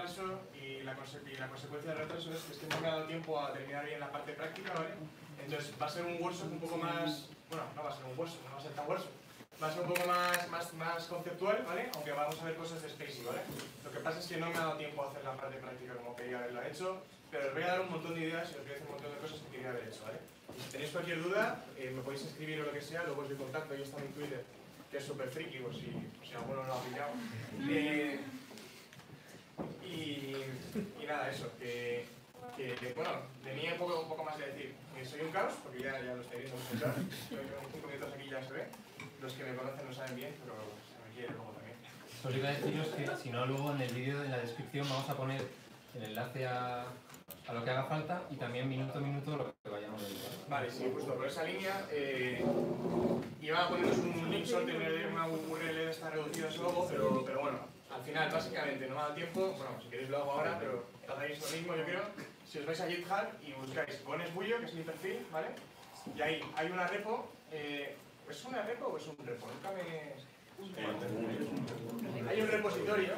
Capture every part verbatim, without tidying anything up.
retraso y la, conse y la consecuencia del retraso es que es que no me ha dado tiempo a terminar bien la parte práctica, ¿vale? Entonces va a ser un workshop un poco más... Bueno, no va a ser un workshop, no va a ser tan workshop. Va a ser un poco más, más, más conceptual, ¿vale? Aunque vamos a ver cosas de Spacey, ¿vale? Lo que pasa es que no me ha dado tiempo a hacer la parte práctica como quería haberla hecho, pero os voy a dar un montón de ideas y os voy a decir un montón de cosas que quería haber hecho, ¿vale? Y si tenéis cualquier duda, eh, me podéis escribir o lo que sea, luego os doy contacto, ahí está mi Twitter, que es súper friki, o si, si alguno no lo ha pillado. Eh, y, y nada, eso, que, que bueno, de mí un poco, un poco más de decir que soy un caos, porque ya, ya lo estáis viendo mucho claro, con cinco minutos aquí ya se ve, los que me conocen lo saben bien, pero se me quiere luego también. Solo iba a deciros que si no, luego en el vídeo, en la descripción, vamos a poner el enlace a, a lo que haga falta y también minuto a minuto lo que vayamos a editar. Vale, sí, justo por esa línea. Eh, iba a poneros un link, solo tener una U R L de esta reducida luego, pero, pero bueno, al final básicamente no me da tiempo. Bueno, si queréis lo hago ahora, pero hacéis lo mismo, yo creo. Si os vais a GitHub y buscáis pones Bullo, que es mi perfil, ¿vale? Y ahí hay una repo. Eh, ¿Es una repo o es un repo? Nunca me... Hay un repositorio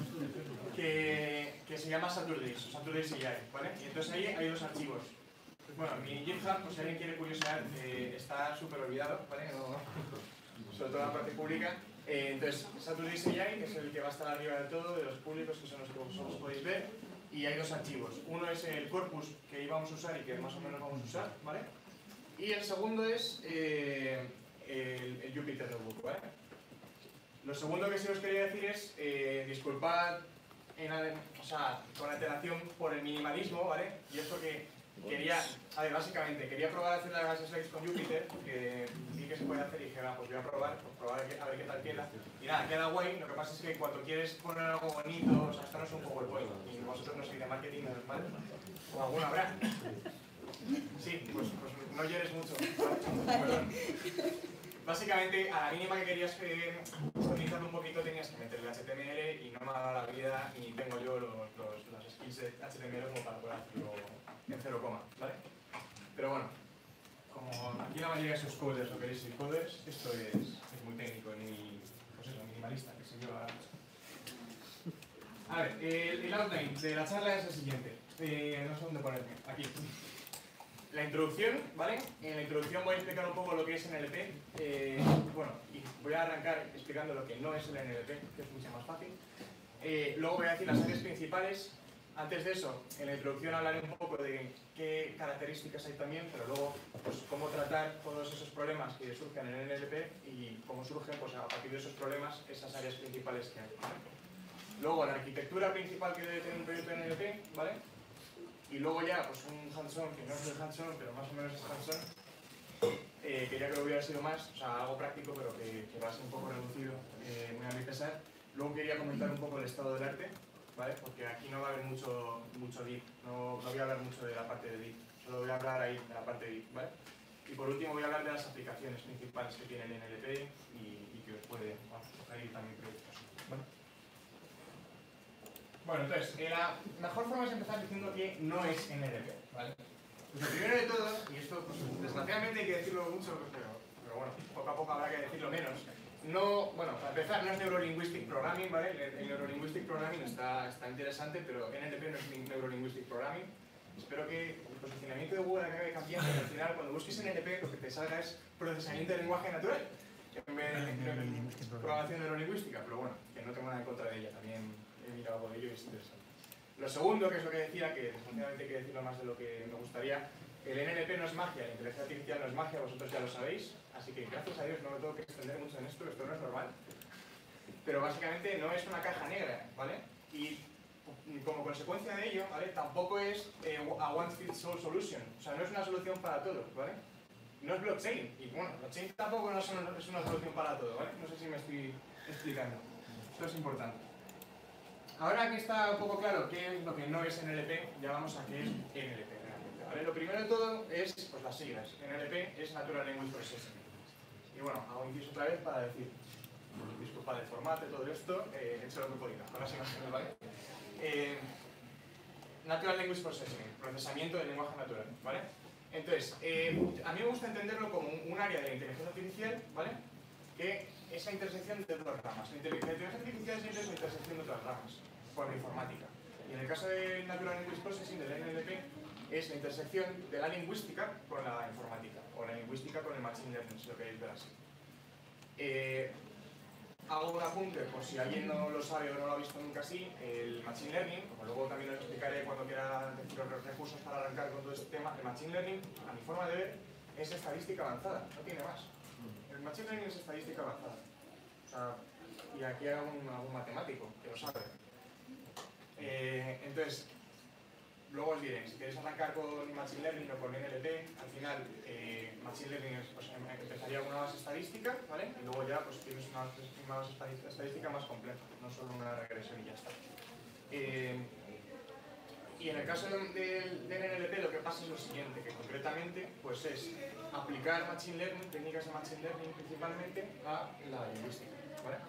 que, que se llama Saturdays, o Saturdays C I, ¿vale? Y entonces ahí hay dos archivos. Bueno, mi GitHub, pues si alguien quiere curiosear, eh, está súper olvidado, ¿vale? No, sobre todo la parte pública. Eh, entonces, Saturdays C I, que es el que va a estar arriba del todo, de los públicos, que son los que vosotros podéis ver, y hay dos archivos. Uno es el corpus que íbamos a usar y que más o menos vamos a usar, ¿vale? Y el segundo es eh, el, el Jupyter Notebook, ¿vale? Lo segundo que sí os quería decir es, eh, disculpad en, o sea, con antelación por el minimalismo, ¿vale? Y esto que quería, a ver, básicamente, quería probar a hacer las slides con Jupyter, que vi que se puede hacer y dije, va, pues voy a probar, pues probar a ver qué tal queda. Y nada, queda guay, lo que pasa es que cuando quieres poner algo bonito, o sea, esto no es un PowerPoint, y vosotros no sois de marketing, no es mal, o alguno habrá. Sí, pues, pues no llores mucho. Perdón. Básicamente, a la mínima que querías eh, customizarlo un poquito, tenías que meterle H T M L y no me ha dado la vida, ni tengo yo los, los, las skills de H T M L como para poder hacerlo en cero coma, ¿vale? Pero bueno, como aquí la mayoría de sus coders o queréis ser coders, esto es, es muy técnico, muy, pues eso, minimalista, que se lleva... A ver, el, el outline de la charla es el siguiente. Eh, no sé dónde ponerme, aquí. La introducción, ¿vale? En la introducción voy a explicar un poco lo que es N L P. Eh, bueno, y voy a arrancar explicando lo que no es el N L P, que es mucho más fácil. Eh, luego voy a decir las áreas principales. Antes de eso, en la introducción hablaré un poco de qué características hay también, pero luego, pues, cómo tratar todos esos problemas que surgen en el N L P y cómo surgen, pues, a partir de esos problemas, esas áreas principales que hay, ¿vale? Luego, la arquitectura principal que debe tener un proyecto de N L P, ¿vale? Y luego ya, pues un hands-on, que no es el hands-on, pero más o menos es hands-on. Eh, quería que lo hubiera sido más, o sea, algo práctico, pero que, que va a ser un poco reducido, eh, muy a mi pesar. Luego quería comentar un poco el estado del arte, ¿vale? Porque aquí no va a haber mucho, mucho D I T, no, no voy a hablar mucho de la parte de D I T, solo voy a hablar ahí de la parte de D I T, ¿vale? Y por último voy a hablar de las aplicaciones principales que tiene el N L P y, y que os puede, bueno, sugerir también proyectos, ¿vale? Bueno, entonces, eh, la mejor forma es empezar diciendo que no es N L P, ¿vale? Pues lo primero de todo, y esto pues, desgraciadamente hay que decirlo mucho, pero, pero bueno, poco a poco habrá que decirlo menos. No, bueno, para empezar, no es Neurolinguistic Programming, ¿vale? El, el Neurolinguistic Programming está, está interesante, pero N L P no es Neurolinguistic Programming. Espero que el posicionamiento de Google acabe cambiando y al final, cuando busques N L P, lo que te salga es procesamiento de lenguaje natural, en vez de programación neurolingüística, pero bueno, que no tengo nada en contra de ella, también he mirado por ello y es interesante. Lo segundo, que es lo que decía, que desgraciadamente hay que decirlo más de lo que me gustaría, el N L P no es magia, la inteligencia artificial no es magia, vosotros ya lo sabéis, así que gracias a Dios no me tengo que extender mucho en esto, esto no es normal. Pero básicamente no es una caja negra, ¿vale? Y como consecuencia de ello, ¿vale? Tampoco es eh, a one fits all solution, o sea, no es una solución para todo, ¿vale? No es blockchain, y bueno, blockchain tampoco no es una solución para todo, ¿vale? No sé si me estoy explicando, esto es importante. Ahora que está un poco claro qué es lo que no es N L P, ya vamos a qué es N L P realmente, ¿vale? Lo primero de todo es pues, las siglas. N L P es Natural Language Processing. Y bueno, hago inciso otra vez para decir, disculpad el formato y todo esto, eh, he hecho lo que he podido, con las imágenes, ¿vale? Eh, Natural Language Processing, procesamiento del lenguaje natural, ¿vale? Entonces, eh, a mí me gusta entenderlo como un, un área de la inteligencia artificial, ¿vale? Que es la intersección de dos ramas. La inteligencia artificial siempre es la intersección de otras ramas, por la informática. Y en el caso del Natural Language Processing, del N L P, es la intersección de la lingüística con la informática, o la lingüística con el Machine Learning, si lo queréis ver así. Eh, hago un apunte, por si alguien no lo sabe o no lo ha visto nunca así, el Machine Learning, como luego también lo explicaré cuando quiera decir los recursos para arrancar con todo este tema, el Machine Learning, a mi forma de ver, es estadística avanzada, no tiene más. El Machine Learning es estadística avanzada. O sea, y aquí hay algún, algún matemático que lo sabe. Eh, entonces, luego os diré, si queréis arrancar con Machine Learning o con N L P, al final eh, Machine Learning es, pues, empezaría con una base estadística, ¿vale? Y luego ya pues tienes una, una base estadística más compleja, no solo una regresión y ya está. Eh, y en el caso del, del, del N L P lo que pasa es lo siguiente, que concretamente pues es aplicar Machine Learning, técnicas de Machine Learning principalmente, a la lingüística, ¿vale?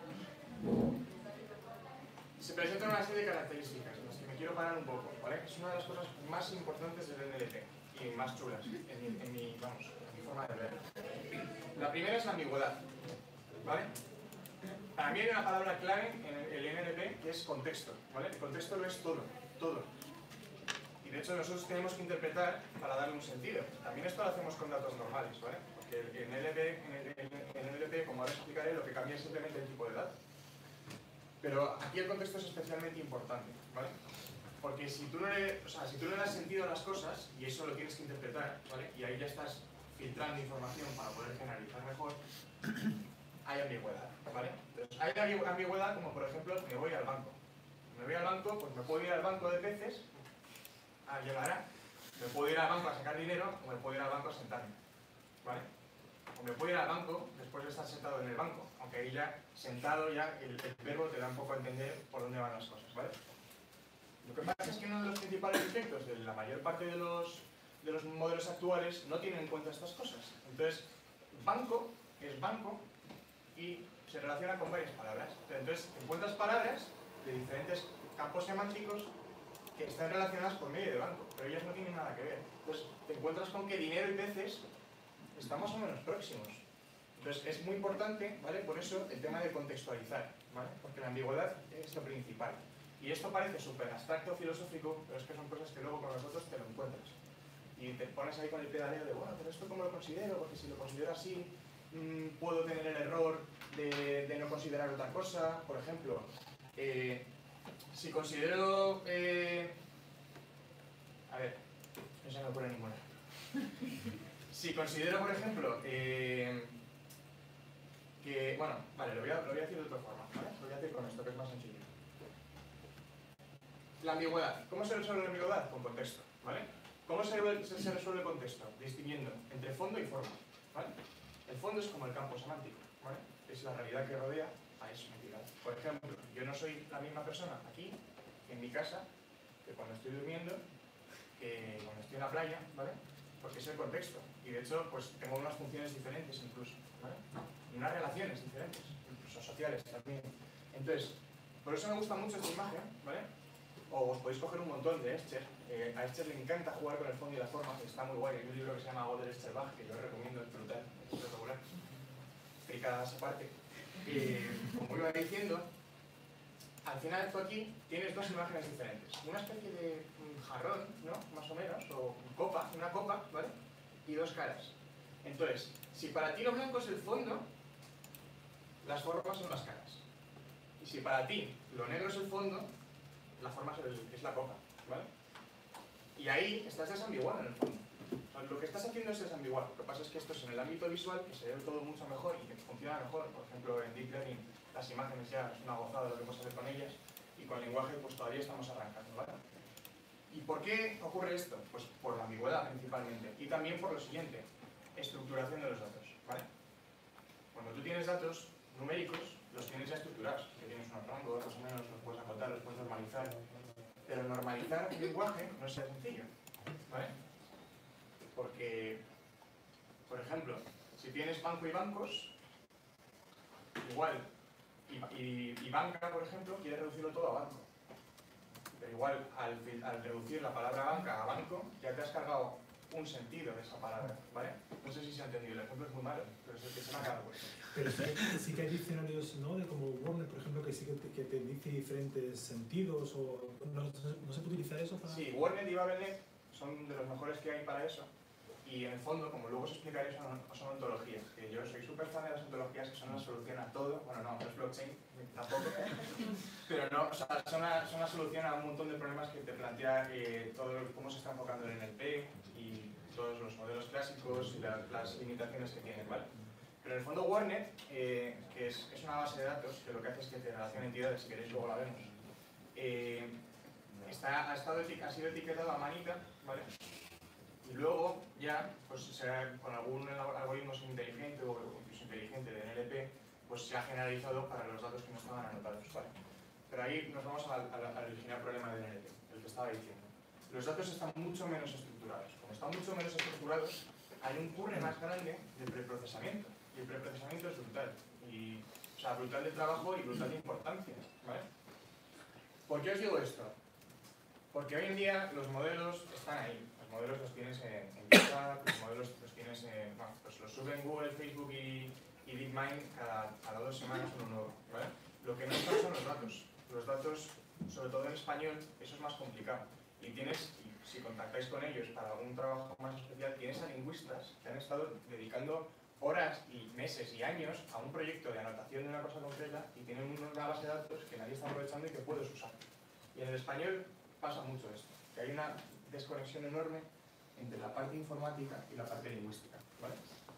Se presentan una serie de características en las que me quiero parar un poco, ¿vale? Es una de las cosas más importantes del N L P y más chulas en mi, en mi, vamos, en mi forma de ver. La primera es la ambigüedad, ¿vale? Para mí hay una palabra clave en el N L P que es contexto, ¿vale? El contexto lo es todo, todo. Y de hecho nosotros tenemos que interpretar para darle un sentido. También esto lo hacemos con datos normales, ¿vale? Porque el N L P, en el, en el N L P, como ahora explicaré, lo que cambia es simplemente el tipo de dato. Pero aquí el contexto es especialmente importante, ¿vale? Porque si tú no le, o sea, si tú no le das sentido a las cosas, y eso lo tienes que interpretar, ¿vale? Y ahí ya estás filtrando información para poder generalizar mejor, hay ambigüedad, ¿vale? Entonces, hay ambigüedad como, por ejemplo, me voy al banco. Me voy al banco, pues me puedo ir al banco de peces a llegar, me puedo ir al banco a sacar dinero, o me puedo ir al banco a sentarme, ¿vale? O me puedo ir al banco después de estar sentado en el banco, aunque ahí ya, sentado ya, el, el verbo te da un poco a entender por dónde van las cosas, ¿vale? Lo que pasa es que uno de los principales efectos de la mayor parte de los, de los modelos actuales no tienen en cuenta estas cosas. Entonces, banco es banco y se relaciona con varias palabras. Entonces, encuentras palabras de diferentes campos semánticos que están relacionadas por medio de banco, pero ellas no tienen nada que ver. Entonces, te encuentras con que dinero y peces están más o menos próximos. Entonces, es muy importante, ¿vale? Por eso, el tema de contextualizar, ¿vale? Porque la ambigüedad es lo principal. Y esto parece súper abstracto, filosófico, pero es que son cosas que luego con nosotros te lo encuentras. Y te pones ahí con el pedaleo de, bueno, pero esto cómo lo considero, porque si lo considero así, mmm, puedo tener el error de, de no considerar otra cosa. Por ejemplo, eh, si considero... Eh, a ver, no se me ocurre ninguna. Si considero, por ejemplo, eh, que... Bueno, vale, lo voy, a, lo voy a decir de otra forma, ¿vale? Lo voy a decir con esto, que es más sencillo. La ambigüedad. ¿Cómo se resuelve la ambigüedad? Con contexto, ¿vale? ¿Cómo se, se, se resuelve el contexto? Distinguiendo entre fondo y forma, ¿vale? El fondo es como el campo semántico, ¿vale? Es la realidad que rodea a eso entidad. Por ejemplo, yo no soy la misma persona aquí, en mi casa, que cuando estoy durmiendo, que cuando estoy en la playa, ¿vale? Porque es el contexto. Y de hecho, pues tengo unas funciones diferentes incluso, ¿vale? Y unas relaciones diferentes, incluso sociales también. Entonces, por eso me gusta mucho esta imagen, ¿vale? O os podéis coger un montón de Escher. Eh, a Escher le encanta jugar con el fondo y la forma, que está muy guay. Hay un libro que se llama Gödel Escherbach, que yo os recomiendo, es brutal, es espectacular. Fricadas aparte. Eh, como iba diciendo, al final tú aquí tienes dos imágenes diferentes. Una especie de jarrón, ¿no? Más o menos, o copa, una copa, ¿vale? Y dos caras. Entonces, si para ti lo blanco es el fondo, las formas son las caras. Y si para ti lo negro es el fondo, la forma es la copa, ¿vale? Y ahí estás desambiguado en el fondo. O sea, lo que estás haciendo es desambiguar. Lo que pasa es que esto es en el ámbito visual, que se ve todo mucho mejor y que funciona mejor. Por ejemplo, en Deep Learning las imágenes ya es una gozada lo que podemos hacer con ellas, y con el lenguaje pues todavía estamos arrancando, ¿vale? ¿Y por qué ocurre esto? Pues por la ambigüedad principalmente, y también por lo siguiente, estructuración de los datos, ¿vale? Cuando tú tienes datos numéricos, los tienes ya estructurados, que tienes unos rangos, más o menos, los puedes acotar, los puedes normalizar, pero normalizar un lenguaje no es sencillo, ¿vale? Porque, por ejemplo, si tienes banco y bancos, igual, y, y, y banca, por ejemplo, quiere reducirlo todo a banco. Pero igual, al, al reducir la palabra banca a banco, ya te has cargado un sentido de esa palabra, ¿vale? No sé si se ha entendido, el ejemplo es muy malo, pero es el que se me ha quedado bueno. Pero sí que, sí que hay diccionarios, ¿no? De como Wordnet, por ejemplo, que sí que te, que te dice diferentes sentidos o... ¿No, no se puede utilizar eso para...? Sí, Wordnet y Babelnet son de los mejores que hay para eso. Y en el fondo, como luego os explicaré, son, son ontologías. Que yo soy súper fan de las ontologías, que son la solución a todo. Bueno, no, no es blockchain, tampoco. Pero no, o sea, son la, son la solución a un montón de problemas que te plantea eh, todo cómo se está enfocando el N L P y todos los modelos clásicos y la, las limitaciones que tienen, ¿vale? Pero en el fondo Wordnet, eh, que es, es una base de datos, que lo que hace es que te relaciona entidades, si queréis luego la vemos, eh, está, ha, estado, ha sido etiquetado a manita, ¿vale? Y luego ya, pues sea, con algún algoritmo inteligente o incluso inteligente de N L P, pues se ha generalizado para los datos que no estaban anotados, ¿vale? Pero ahí nos vamos al, al, al original problema de N L P, el que estaba diciendo. Los datos están mucho menos estructurados. Como están mucho menos estructurados, hay un curre más grande de preprocesamiento. Y el preprocesamiento es brutal. Y, o sea, brutal de trabajo y brutal de importancia, ¿vale? ¿Por qué os digo esto? Porque hoy en día los modelos están ahí. Los modelos los tienes en, en GitHub, los modelos los tienes en... Bueno, pues los suben Google, Facebook y, y DeepMind cada, cada dos semanas uno nuevo, ¿vale? Lo que no están son los datos. Los datos, sobre todo en español, eso es más complicado. Y tienes, y si contactáis con ellos para algún trabajo más especial, tienes a lingüistas que han estado dedicando horas y meses y años a un proyecto de anotación de una cosa concreta y tienen una base de datos que nadie está aprovechando y que puedes usar. Y en el español pasa mucho esto, que hay una desconexión enorme entre la parte informática y la parte lingüística, ¿vale?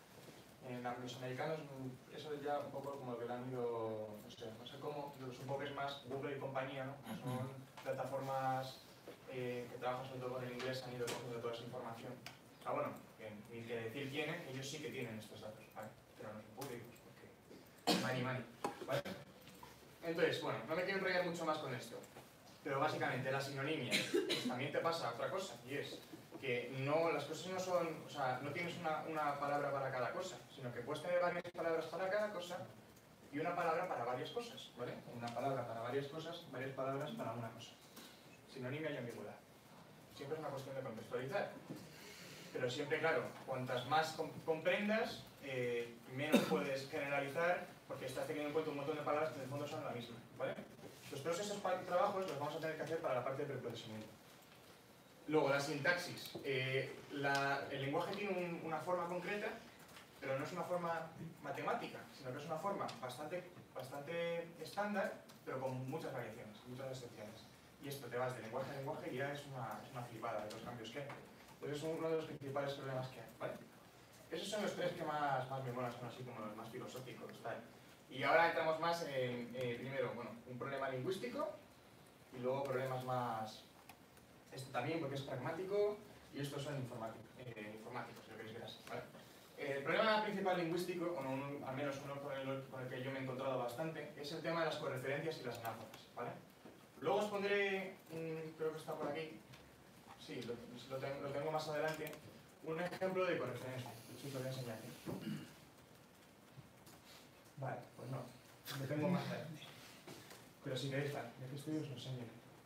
En los americanos eso es ya un poco como que le han ido, no sé, no sé cómo, pero supongo que es más Google y compañía, ¿no? Como son plataformas eh, que trabajan sobre todo con el inglés, han ido cogiendo toda esa información. Ah, bueno, que, ni que decir tienen, ellos sí que tienen estos datos, ¿vale? Pero no son públicos, porque money, money, ¿vale? Entonces, bueno, no me quiero enrollar mucho más con esto, pero básicamente la sinonimia, pues también te pasa otra cosa, y es que no, las cosas no son, o sea, no tienes una, una palabra para cada cosa, sino que puedes tener varias palabras para cada cosa y una palabra para varias cosas, ¿vale? Una palabra para varias cosas, varias palabras para una cosa. Sinonimia y ambigüedad. Siempre es una cuestión de contextualizar. Pero siempre, claro, cuantas más comprendas, eh, menos puedes generalizar, porque estás teniendo en cuenta un montón de palabras que en el fondo son la misma, ¿vale? Pues todos esos trabajos los vamos a tener que hacer para la parte de preprocesamiento. Luego, la sintaxis. Eh, la, el lenguaje tiene un, una forma concreta, pero no es una forma matemática, sino que es una forma bastante, bastante estándar, pero con muchas variaciones, muchas excepciones. Y esto te vas de lenguaje a lenguaje y ya es una, es una flipada de los cambios que hay. Entonces es uno de los principales problemas que hay, ¿vale? Esos son los tres que más, más me molan, son así como los más filosóficos, ¿vale? Y ahora entramos más en, eh, primero, bueno, un problema lingüístico y luego problemas más... Esto también porque es pragmático y estos son informáticos, eh, informáticos, si lo queréis ver así, ¿vale? El problema principal lingüístico, o un, al menos uno con el, con el que yo me he encontrado bastante, es el tema de las correferencias y las anáforas, ¿vale? Luego os pondré, mmm, creo que está por aquí, sí, lo, lo, tengo, lo tengo más adelante, un ejemplo de correferencia. Sí, lo voy a enseñar aquí. Vale, pues no, lo tengo más adelante. Pero si queréis, ya que estoy os lo enseño.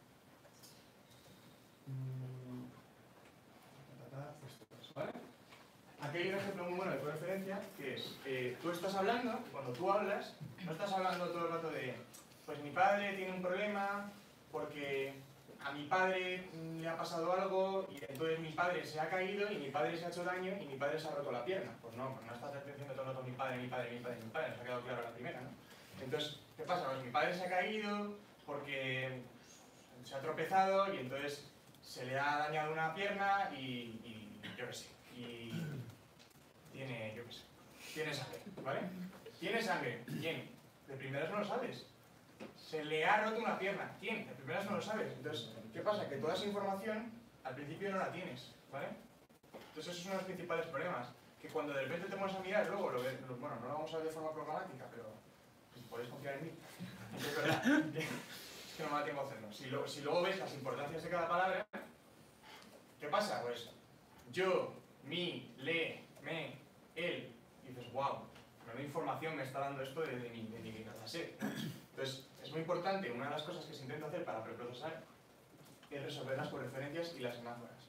¿Vale? Aquí hay un ejemplo muy bueno de correferencia que es, eh, tú estás hablando, cuando tú hablas, no estás hablando todo el rato de, pues mi padre tiene un problema porque a mi padre le ha pasado algo y entonces mi padre se ha caído y mi padre se ha hecho daño y mi padre se ha roto la pierna. Pues no, pues no estás diciendo todo el rato mi padre, mi padre, mi padre, mi padre, nos ha quedado claro la primera, ¿no? Entonces, ¿qué pasa? Pues mi padre se ha caído porque se ha tropezado y entonces se le ha dañado una pierna y, y yo qué sé, y tiene, yo qué sé, tiene sangre, ¿vale? Tiene sangre, ¿quién? De primeras no lo sabes. Se le ha roto una pierna, ¿quién? De primeras no lo sabes. Entonces, ¿qué pasa? Que toda esa información al principio no la tienes, ¿vale? Entonces esos son los principales problemas, que cuando de repente te pones a mirar, luego lo ves, bueno, no lo vamos a ver de forma programática, pero pues, podéis confiar en mí. Es verdad, es que no me da tiempo a hacerlo. Si, lo, si luego ves las importancias de cada palabra, ¿qué pasa? Pues yo, mi, le, me, él, y dices, wow, menuda información me está dando esto de, de, mi, de mi clase. Entonces, es muy importante, una de las cosas que se intenta hacer para preprocesar es resolver las correferencias y las anáforas.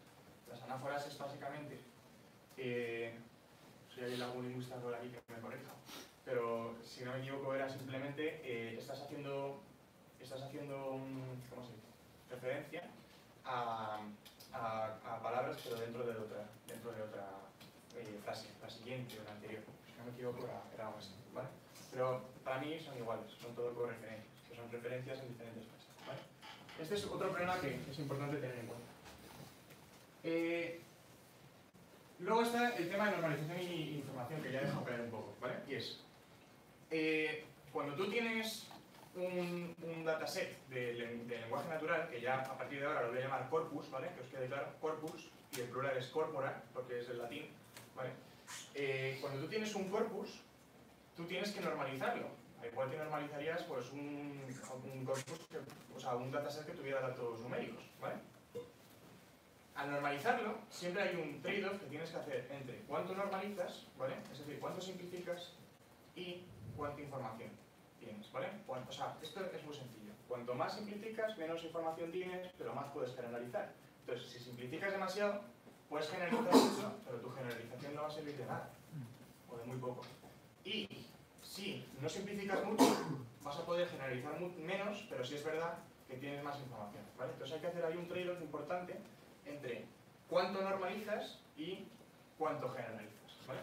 Las anáforas es básicamente, eh, si hay algún lingüista por aquí que me corrija, pero si no me equivoco era simplemente, eh, estás haciendo, estás haciendo un, ¿cómo se dice? Referencia a, a, a palabras pero dentro de otra, dentro de otra eh, frase, la siguiente o la anterior. Si no me equivoco era, era algo así, ¿vale? Pero para mí son iguales, son todo correferencias, que son referencias en diferentes frases, ¿vale? Este es otro problema que es importante tener en cuenta. Eh, luego está el tema de normalización y información, que ya he dejado caer un poco, ¿vale? Y es, eh, cuando tú tienes un, un dataset de, de lenguaje natural, que ya a partir de ahora lo voy a llamar corpus, ¿vale? Que os quede claro, corpus, y el plural es corpora, porque es el latín, ¿vale? Eh, cuando tú tienes un corpus, tú tienes que normalizarlo. Al igual que normalizarías pues, un, un corpus, que, o sea, un dataset que tuviera datos numéricos, ¿vale? Al normalizarlo, siempre hay un trade-off que tienes que hacer entre cuánto normalizas, ¿vale? Es decir, cuánto simplificas y cuánta información tienes, ¿vale? O sea, esto es muy sencillo. Cuanto más simplificas, menos información tienes, pero más puedes generalizar. Entonces, si simplificas demasiado, puedes generalizar mucho, pero tu generalización no va a servir de nada, o de muy poco. Y si no simplificas mucho, vas a poder generalizar menos, pero sí es verdad que tienes más información, ¿vale? Entonces hay que hacer ahí un trade-off importante entre cuánto normalizas y cuánto generalizas, ¿vale?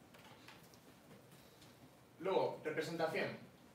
Luego, representación.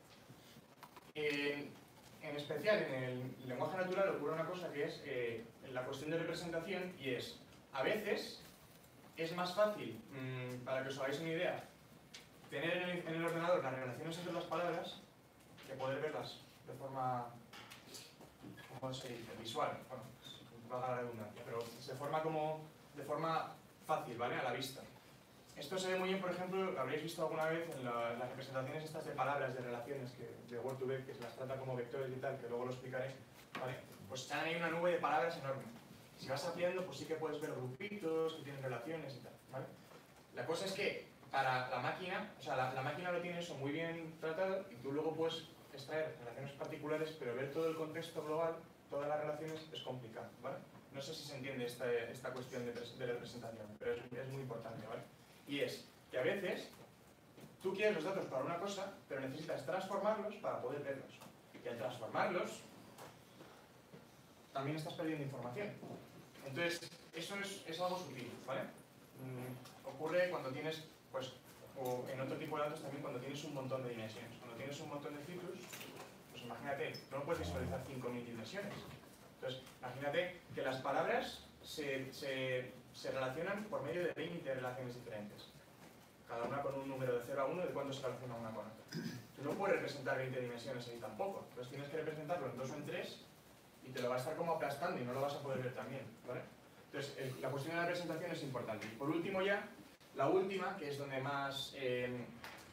Eh, en especial en el lenguaje natural ocurre una cosa que es eh, la cuestión de representación, y es, a veces es más fácil, mmm, para que os hagáis una idea, tener en el, en el ordenador las relaciones entre las palabras que poder verlas de forma, ¿cómo se dice? Visual, bueno, valga la redundancia, pero de forma como, de forma fácil, ¿vale? A la vista. Esto se ve muy bien, por ejemplo, lo habréis visto alguna vez en la, las representaciones estas de palabras, de relaciones, que, de Word to Vec, que se las trata como vectores y tal, que luego lo explicaré, ¿vale? Pues están ahí una nube de palabras enorme. Si vas ampliando, pues sí que puedes ver grupitos que tienen relaciones y tal, ¿vale? La cosa es que para la máquina, o sea, la, la máquina lo tiene eso muy bien tratado y tú luego puedes extraer relaciones particulares, pero ver todo el contexto global, todas las relaciones, es complicado, ¿vale? No sé si se entiende esta, esta cuestión de, de representación, pero es, es muy importante, ¿vale? Y es que a veces tú quieres los datos para una cosa, pero necesitas transformarlos para poder verlos. Y al transformarlos, también estás perdiendo información. Entonces, eso es, es algo sutil, ¿vale? Mm, ocurre cuando tienes, pues, o en otro tipo de datos también cuando tienes un montón de dimensiones. Cuando tienes un montón de ciclos, pues imagínate, no puedes visualizar cinco mil dimensiones. Entonces, imagínate que las palabras se, se, se relacionan por medio de veinte relaciones diferentes. Cada una con un número de cero a uno de cuánto se relaciona una con otra. Tú no puedes representar veinte dimensiones ahí tampoco. Entonces tienes que representarlo en dos o en tres y te lo va a estar como aplastando y no lo vas a poder ver también, ¿vale? Entonces, el, la cuestión de la representación es importante. Y por último ya, la última, que es donde más eh,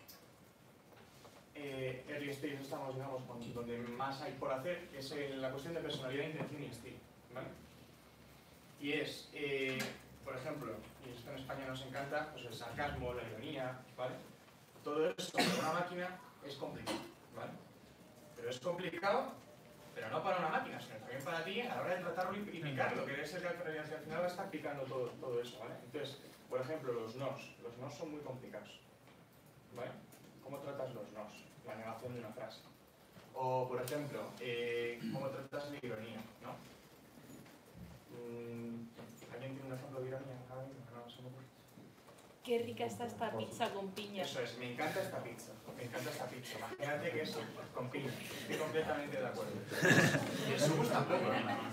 eh, early stage estamos, digamos, con, donde más hay por hacer, es el, la cuestión de personalidad, intención y estilo, ¿vale? Y es, eh, por ejemplo, y esto en España nos encanta, pues el sarcasmo, la ironía, ¿vale? Todo eso para una máquina es complicado, ¿vale? Pero es complicado, pero no para una máquina, sino también para ti a la hora de tratarlo y picarlo, que es el que al final va a estar picando todo, todo eso, ¿vale? Entonces, por ejemplo, los nos. Los nos son muy complicados, ¿vale? ¿Cómo tratas los nos? La negación de una frase. O, por ejemplo, eh, ¿cómo tratas la ironía, no? ¿Alguien tiene un ejemplo de ironía? No, se me ocurre. Qué rica está esta pizza con piña. Eso es, me encanta esta pizza. Me encanta esta pizza. Imagínate que es con piña. Estoy completamente de acuerdo. Y eso gusta poco,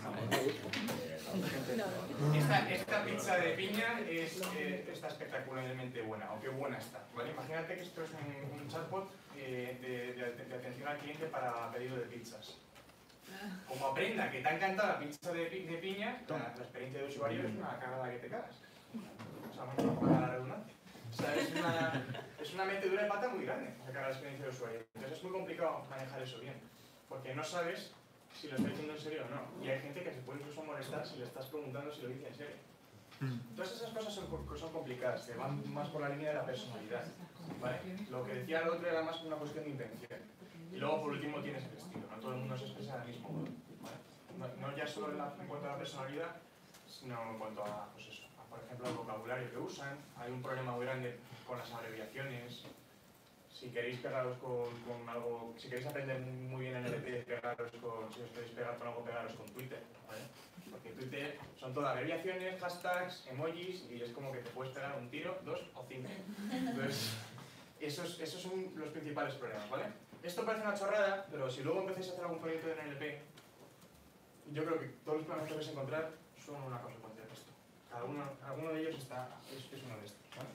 ¿no? Esta, esta pizza de piña es, eh, está espectacularmente buena, o qué buena está, ¿vale? Imagínate que esto es un, un chatbot eh, de, de, de atención al cliente para pedido de pizzas. Como aprenda que te ha encantado la pizza de, de piña, la, la experiencia de usuario es una cagada que te cagas. O sea, bueno, para la redundancia. O sea, es una, es una metedura de pata muy grande sacar la experiencia de usuario. Entonces es muy complicado manejar eso bien, porque no sabes si lo está diciendo en serio o no. Y hay gente que se puede incluso molestar si le estás preguntando si lo dice en serio. Todas esas cosas son, son complicadas, que van más por la línea de la personalidad, ¿vale? Lo que decía el otro era más una cuestión de intención. Y luego, por último, tienes el estilo. No todo el mundo se expresa del mismo modo, ¿vale? No, no ya solo en, la, en cuanto a la personalidad, sino en cuanto a, pues eso, a, por ejemplo, al vocabulario que usan. Hay un problema muy grande con las abreviaciones. Si queréis pegaros con, con algo, si queréis aprender muy bien N L P, pegaros con, si os queréis pegar con algo, pegaros con Twitter, ¿vale? Porque Twitter son todas abreviaciones, hashtags, emojis, y es como que te puedes pegar un tiro, dos o cinco. Entonces, esos, esos son los principales problemas, ¿vale? Esto parece una chorrada, pero si luego empezáis a hacer algún proyecto de N L P, yo creo que todos los problemas que vais a encontrar son una consecuencia de esto. Cada uno, alguno de ellos está, es, es uno de estos, ¿vale?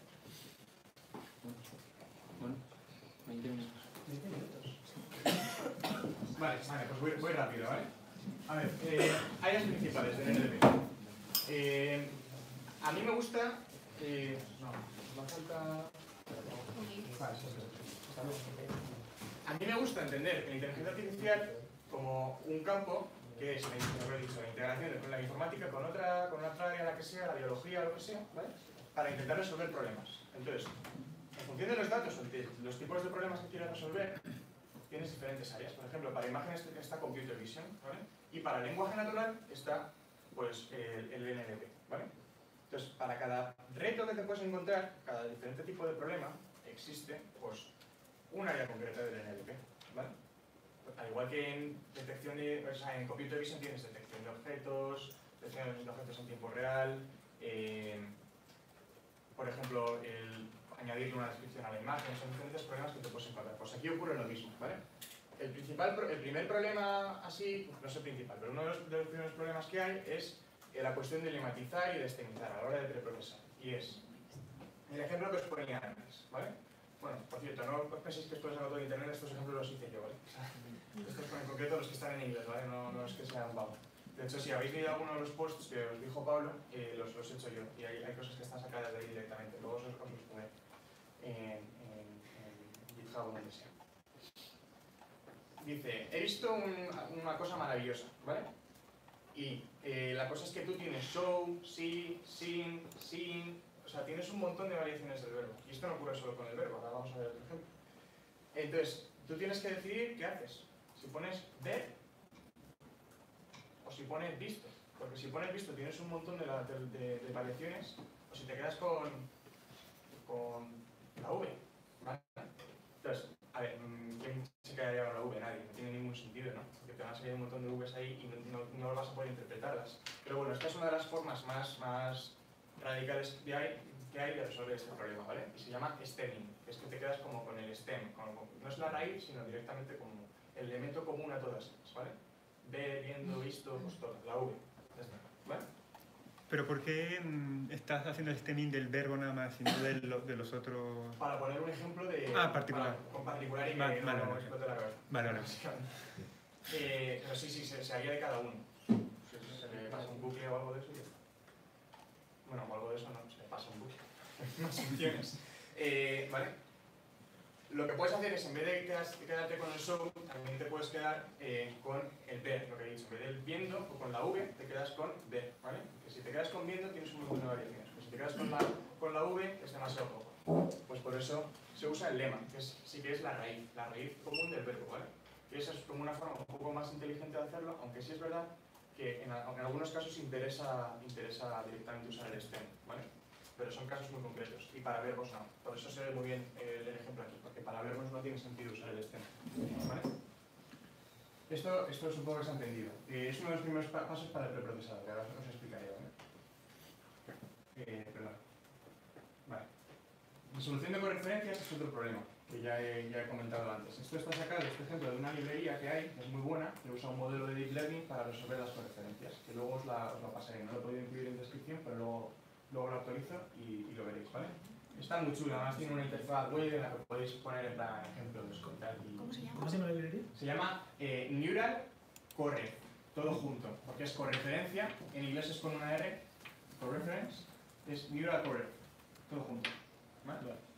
Bueno, veinte minutos. veinte minutos. Vale, vale, pues voy, voy rápido, ¿vale? A ver, eh, áreas principales de N L P. Eh, a mí me gusta... Eh, no, me falta... Vale, sí, sí. A mí me gusta entender la inteligencia artificial como un campo que es, como lo he dicho, la integración de la informática con otra, con otra área, la que sea, la biología o lo que sea, ¿vale? Para intentar resolver problemas. Entonces, en función de los datos, los tipos de problemas que quieres resolver, tienes diferentes áreas. Por ejemplo, para imágenes está Computer Vision, ¿vale? Y para lenguaje natural está, pues, el, el N L P, ¿vale? Entonces, para cada reto que te puedes encontrar, cada diferente tipo de problema, existe, pues, un área concreta del N L P, ¿vale? Al igual que en detección de, o sea, en Computer Vision tienes detección de objetos, detección de objetos en tiempo real, eh, por ejemplo, el añadirle una descripción a la imagen, son diferentes problemas que te puedes encontrar. Pues aquí ocurre lo mismo, ¿vale? El, principal, el primer problema así, no es el principal, pero uno de los, de los primeros problemas que hay es la cuestión de lematizar y de estemizar a la hora de preprocesar. Y es el ejemplo que os ponía antes, ¿vale? Bueno, por cierto, no os penséis que esto es algo todo de internet, estos ejemplos los hice yo, ¿vale? O sea, estos en concreto los que están en inglés, ¿vale? No, no es que sea un vago. De hecho, si habéis leído alguno de los posts que os dijo Pablo, eh, los, los he hecho yo. Y hay, hay cosas que están sacadas de ahí directamente. Luego os, os los pongo en, en, en GitHub o donde sea. Dice, he visto un, una cosa maravillosa, ¿vale? Y eh, la cosa es que tú tienes show, see, sing, sing... O sea, tienes un montón de variaciones del verbo. Y esto no ocurre solo con el verbo. Ahora vamos a ver otro ejemplo. Entonces, tú tienes que decidir qué haces. Si pones ver o si pones visto. Porque si pones visto tienes un montón de, la, de, de, de variaciones. O si te quedas con, con la V. ¿Vale? Entonces, a ver, ¿quién se quedaría con la V? Nadie. No tiene ningún sentido, ¿no? Porque te van a salir un montón de Vs ahí y no, no, no vas a poder interpretarlas. Pero bueno, esta es una de las formas más... más radicales que hay, que hay de resolver este problema, ¿vale? Y se llama stemming, que es que te quedas como con el stem, como, no es la raíz, sino directamente como el elemento común a todas ellas, ¿vale? Ver, viendo, visto, pues todo, la V, ¿vale? ¿Pero por qué mm, estás haciendo el stemming del verbo nada más y no de, lo, de los otros...? Para poner un ejemplo de... Ah, particular. Para, con particular y que vale, no, vale, no vale, explote la cabeza. Vale, vale. Eh, pero sí, sí, se, se haría de cada uno. Si se le pasa un bucle o algo de eso, ya está. Bueno, o algo de eso no, se le pasa un bucle. Más funciones. Eh, ¿Vale? Lo que puedes hacer es, en vez de quedarte con el show, también te puedes quedar eh, con el ver, lo que he dicho. En vez del viendo o con la V, te quedas con ver, ¿vale? Que si te quedas con viendo tienes un montón de variaciones. Pues si te quedas con la, con la V es demasiado poco. Pues por eso se usa el lema, que es, sí que es la raíz, la raíz común del verbo, ¿vale? Y esa es como una forma un poco más inteligente de hacerlo, aunque sí es verdad que en, en algunos casos interesa, interesa directamente usar el stem, ¿vale? Pero son casos muy concretos, y para verbos no. Por eso se ve muy bien el ejemplo aquí, porque para verbos no tiene sentido usar el stem, ¿vale? Esto, esto supongo que se ha entendido. Eh, es uno de los primeros pa pasos para el preprocesado, que ahora os explicaré, ¿vale? Eh, perdón. Vale. Resolución de correferencias es otro problema, que ya he, ya he comentado antes. Esto está sacado, este ejemplo, de una librería que hay, que es muy buena, que usa un modelo de Deep Learning para resolver las correferencias, que luego os la, os la pasaré. No lo he podido incluir en descripción, pero luego, luego lo actualizo y, y lo veréis, ¿vale? Está muy chula, además tiene una interfaz web en la que podéis poner en plan ejemplos. Y... ¿Cómo se llama? ¿Cómo se llama la librería? Se llama eh, Neural Corre, todo junto, porque es correferencia, en inglés es con una R, correference, es Neural Corre, todo junto. ¿Vale?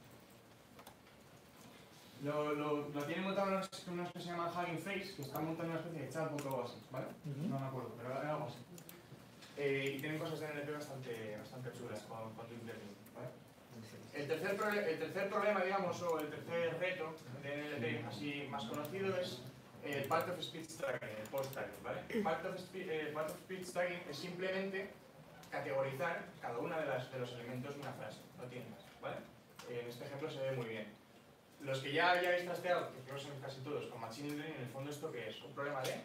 Lo, lo, lo tienen montado unos, unos que se llaman Hugging Face, que están montando una especie de chatbot o algo así, ¿vale? Uh-huh. No me acuerdo, pero era algo así. Eh, y tienen cosas de N L P bastante, bastante chulas con, con Deep Learning, ¿vale? El tercer, el tercer problema, digamos, o el tercer reto de N L P así más conocido es el Part of Speech Tagging, el post tagging, ¿vale? Part of, Spe eh, part of Speech Tagging es simplemente categorizar cada uno de, las, de los elementos de una frase, no tiene más, ¿vale? En este ejemplo se ve muy bien. Los que ya hayáis trasteado, que creo que son casi todos, con Machine Learning, en el fondo ¿esto qué es? ¿Un problema de?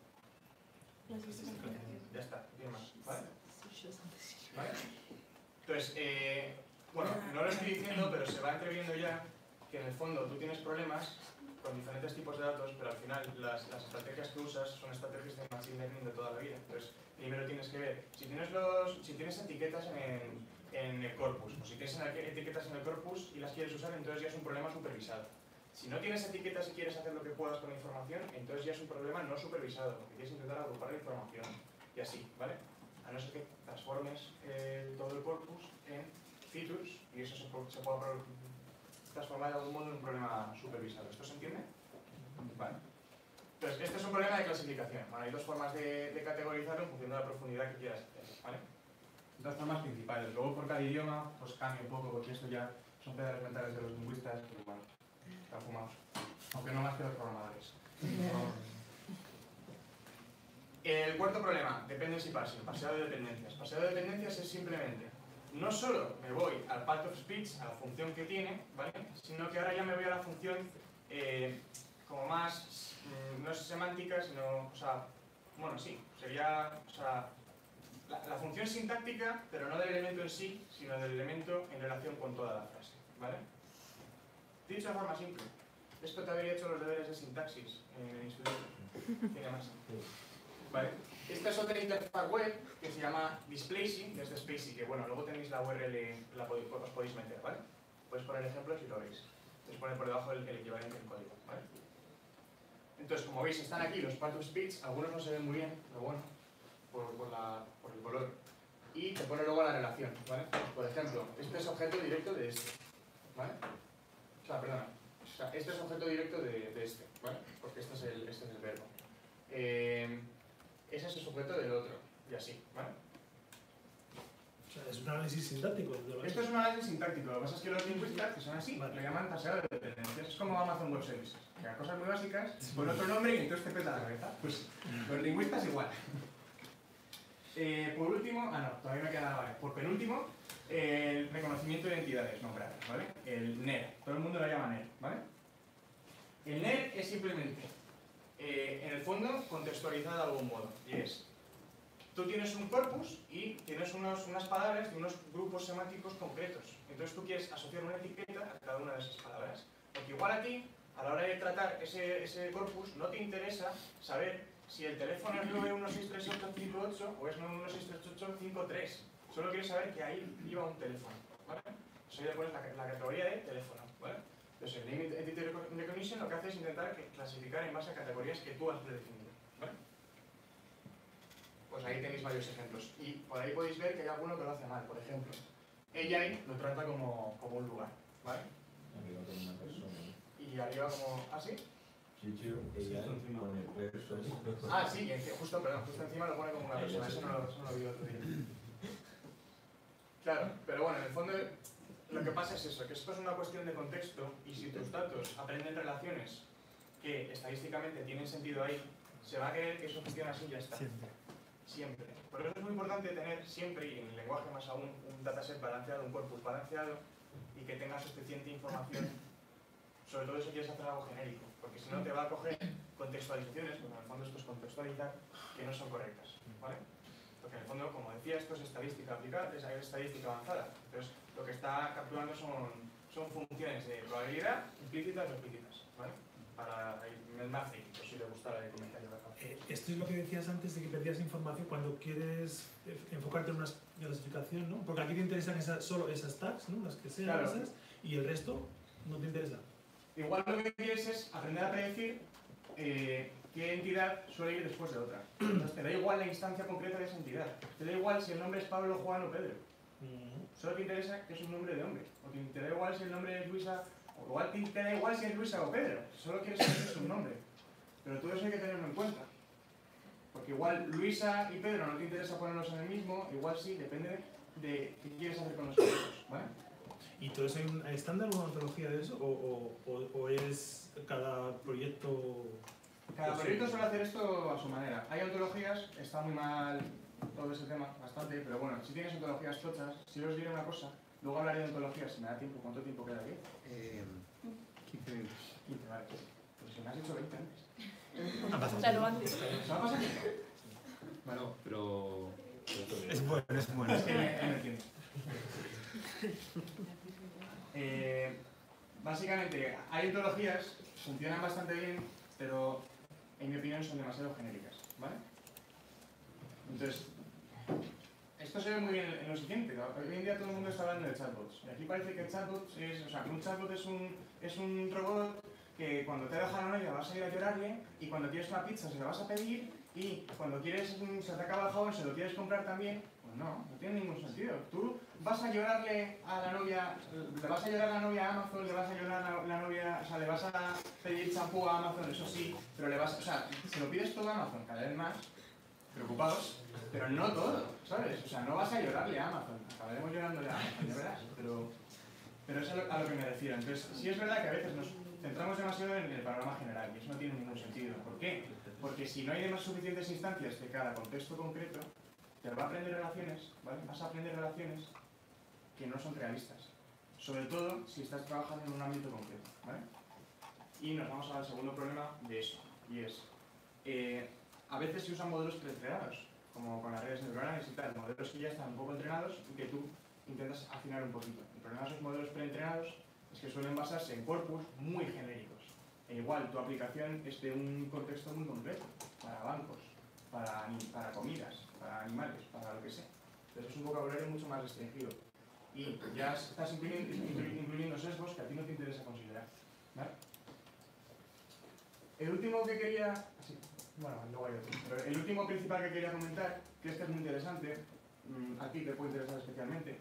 Ya está, no tiene más, ¿vale? ¿Vale? Entonces, eh, bueno, no lo estoy diciendo, pero se va entreviendo ya que en el fondo tú tienes problemas con diferentes tipos de datos, pero al final las, las estrategias que usas son estrategias de Machine Learning de toda la vida. Entonces, primero tienes que ver, si tienes, los, si tienes etiquetas en, en el corpus, o si tienes etiquetas en el corpus y las quieres usar, entonces ya es un problema supervisado. Si no tienes etiquetas y quieres hacer lo que puedas con la información, entonces ya es un problema no supervisado, porque quieres intentar agrupar la información. Y así, ¿vale? A no ser que transformes eh, todo el corpus en features y eso se, se pueda transformar de algún modo en un problema supervisado. ¿Esto se entiende? Vale. Entonces, este es un problema de clasificación. Bueno, hay dos formas de, de categorizarlo en función de la profundidad que quieras hacer, ¿vale? Dos formas principales. Luego, por cada idioma, pues cambia un poco, porque esto ya son pedazos mentales de los lingüistas, pero bueno, están fumados. Aunque no más que los programadores. El cuarto problema, dependency parsing, paseado de dependencias. Paseado de dependencias es simplemente, no solo me voy al part of speech, a la función que tiene, ¿vale? Sino que ahora ya me voy a la función eh, como más, mmm, no es semántica, sino, o sea, bueno, sí, sería, o sea, la, la función sintáctica, pero no del elemento en sí, sino del elemento en relación con toda la frase, ¿vale? Dicho de forma simple, esto te habría hecho los deberes de sintaxis en el instituto, tiene más. Vale. Esta es otra interfaz web que se llama Displacey, desde Spacey, que bueno, luego tenéis la U R L, la podéis, os podéis meter, ¿vale? Podéis poner ejemplos y lo veis. Entonces poner por debajo el, el equivalente en código, ¿vale? Entonces, como veis, están aquí los part of speech, algunos no se ven muy bien, pero bueno, por, por, la, por el color. Y te pone luego la relación, ¿vale? Por ejemplo, este es objeto directo de este, ¿vale? O sea, perdona, o sea, este es objeto directo de, de este, ¿vale? Porque este es el, este es el verbo. Eh, ese es el sujeto del otro, y así, ¿vale? O sea, es un análisis sintáctico. Esto es un análisis sintáctico, lo que pasa es que los lingüistas, que son así, vale, lo llaman paseado de dependencias. Es como Amazon Web Services, que a cosas muy básicas, pon otro nombre y entonces te peta la cabeza. Pues los lingüistas igual. Eh, por último, ah no, todavía me queda nada, vale. Por penúltimo, eh, el reconocimiento de entidades nombradas, ¿vale? El N E R, todo el mundo lo llama N E R, ¿vale? El N E R es simplemente, eh, en el fondo, contextualizado de algún modo, y es, tú tienes un corpus y tienes unos, unas palabras de unos grupos semánticos concretos, entonces tú quieres asociar una etiqueta a cada una de esas palabras, porque igual a ti, a la hora de tratar ese, ese corpus, no te interesa saber si el teléfono es nueve uno seis tres ocho cinco ocho o es nueve uno seis tres ocho cinco tres, solo quieres saber que ahí iba un teléfono, ¿vale? Entonces ahí le pones la, la categoría de teléfono, ¿vale? Entonces el Name Entity Recognition lo que hace es intentar clasificar en base a categorías que tú has predefinido, ¿vale? Pues ahí tenéis varios ejemplos. Y por ahí podéis ver que hay alguno que lo hace mal. Por ejemplo, ella lo trata como, como un lugar, ¿vale? Arriba como una persona. Y arriba como... ¿Ah, sí? Sí, sí, ella pone persona. Ah, sí, que justo, perdón, justo encima lo pone como una persona. Eso no, eso no lo vi otro día. Claro, pero bueno, en el fondo lo que pasa es eso, que esto es una cuestión de contexto y si tus datos aprenden relaciones que estadísticamente tienen sentido ahí, se va a creer que eso funciona así y ya está. Siempre. Siempre. Por eso es muy importante tener siempre, y en el lenguaje más aún, un dataset balanceado, un corpus balanceado y que tenga suficiente información. Sobre todo si quieres hacer algo genérico, porque si no te va a coger contextualizaciones, bueno, en el fondo esto es contextualizar, que no son correctas, ¿vale? Porque en el fondo, como decía, esto es estadística aplicada, es estadística avanzada. Entonces, lo que está capturando son, son funciones de probabilidad implícitas o explícitas, ¿vale? Para el más técnico, si le gustara el comentario. Eh, esto es lo que decías antes de que perdías información cuando quieres enfocarte en una clasificación, ¿no? Porque aquí te interesan esas, solo esas tags, ¿no? Las que sean claro. esas, y el resto no te interesa. Igual lo que quieres es aprender a predecir eh, qué entidad suele ir después de otra. Entonces te da igual la instancia concreta de esa entidad. Te da igual si el nombre es Pablo, Juan o Pedro. Solo te interesa que es un nombre de hombre. O te da igual si el nombre es Luisa, o igual te da igual si es Luisa o Pedro. Solo quieres saber que es un nombre. Pero todo eso hay que tenerlo en cuenta. Porque igual Luisa y Pedro no te interesa ponerlos en el mismo, igual sí, depende de qué quieres hacer con los objetos, ¿vale? ¿Y todo eso hay un estándar o una ontología de eso? ¿O, o, o, o es cada proyecto...? Cada proyecto suele hacer esto a su manera. Hay ontologías, está muy mal todo ese tema bastante, pero bueno, si tienes ontologías tochas, si os diré una cosa, luego hablaré de ontologías, si me da tiempo. ¿Cuánto tiempo queda aquí? Eh, quince minutos. quince, vale. Pues si me has hecho veinte antes. Ha pasado. Claro, antes. ¿Se va a pasar? Vale. No, pero... Es bueno, es bueno. Es que no entiendo. Eh, básicamente, hay ontologías, funcionan bastante bien, pero en mi opinión son demasiado genéricas, ¿vale? Entonces, esto se ve muy bien en lo siguiente. Hoy en día todo el mundo está hablando de chatbots. Y aquí parece que chatbots es, o sea, que un chatbot es un, es un robot que cuando te deja la novia vas a ir a llorarle, y cuando quieres una pizza se la vas a pedir, y cuando quieres, se te acaba el jabón, se lo quieres comprar también. Pues no, no tiene ningún sentido. Tú vas a llorarle a la novia, le vas a llorar a la novia a Amazon, le vas a llorar a la, la novia, o sea, le vas a pedir champú a Amazon, eso sí, pero le vas, o sea, se lo pides todo a Amazon, cada vez más, preocupados, pero no todo, ¿sabes? O sea, no vas a llorarle a Amazon, acabaremos llorándole a Amazon, ya verás, pero, pero es a lo, a lo que me refiero. Entonces, sí es verdad que a veces nos centramos demasiado en el panorama general, y eso no tiene ningún sentido. ¿Por qué? Porque si no hay demás suficientes instancias de cada contexto concreto, te va a aprender relaciones, ¿vale? Vas a aprender relaciones que no son realistas. Sobre todo si estás trabajando en un ámbito concreto, ¿vale? Y nos vamos al segundo problema de eso, y es, eh, a veces se usan modelos preentrenados, como con las redes neuronales y tal, modelos que ya están un poco entrenados y que tú intentas afinar un poquito. El problema de esos modelos preentrenados es que suelen basarse en corpus muy genéricos. E igual, tu aplicación es de un contexto muy concreto, para bancos, para, para comidas, para animales, para lo que sea. Entonces es un vocabulario mucho más restringido. Y ya estás incluyendo, incluyendo sesgos que a ti no te interesa considerar, ¿vale? El último que quería... Sí, bueno, luego hay otro. Pero el último principal que quería comentar, que este es muy interesante, a ti te puede interesar especialmente,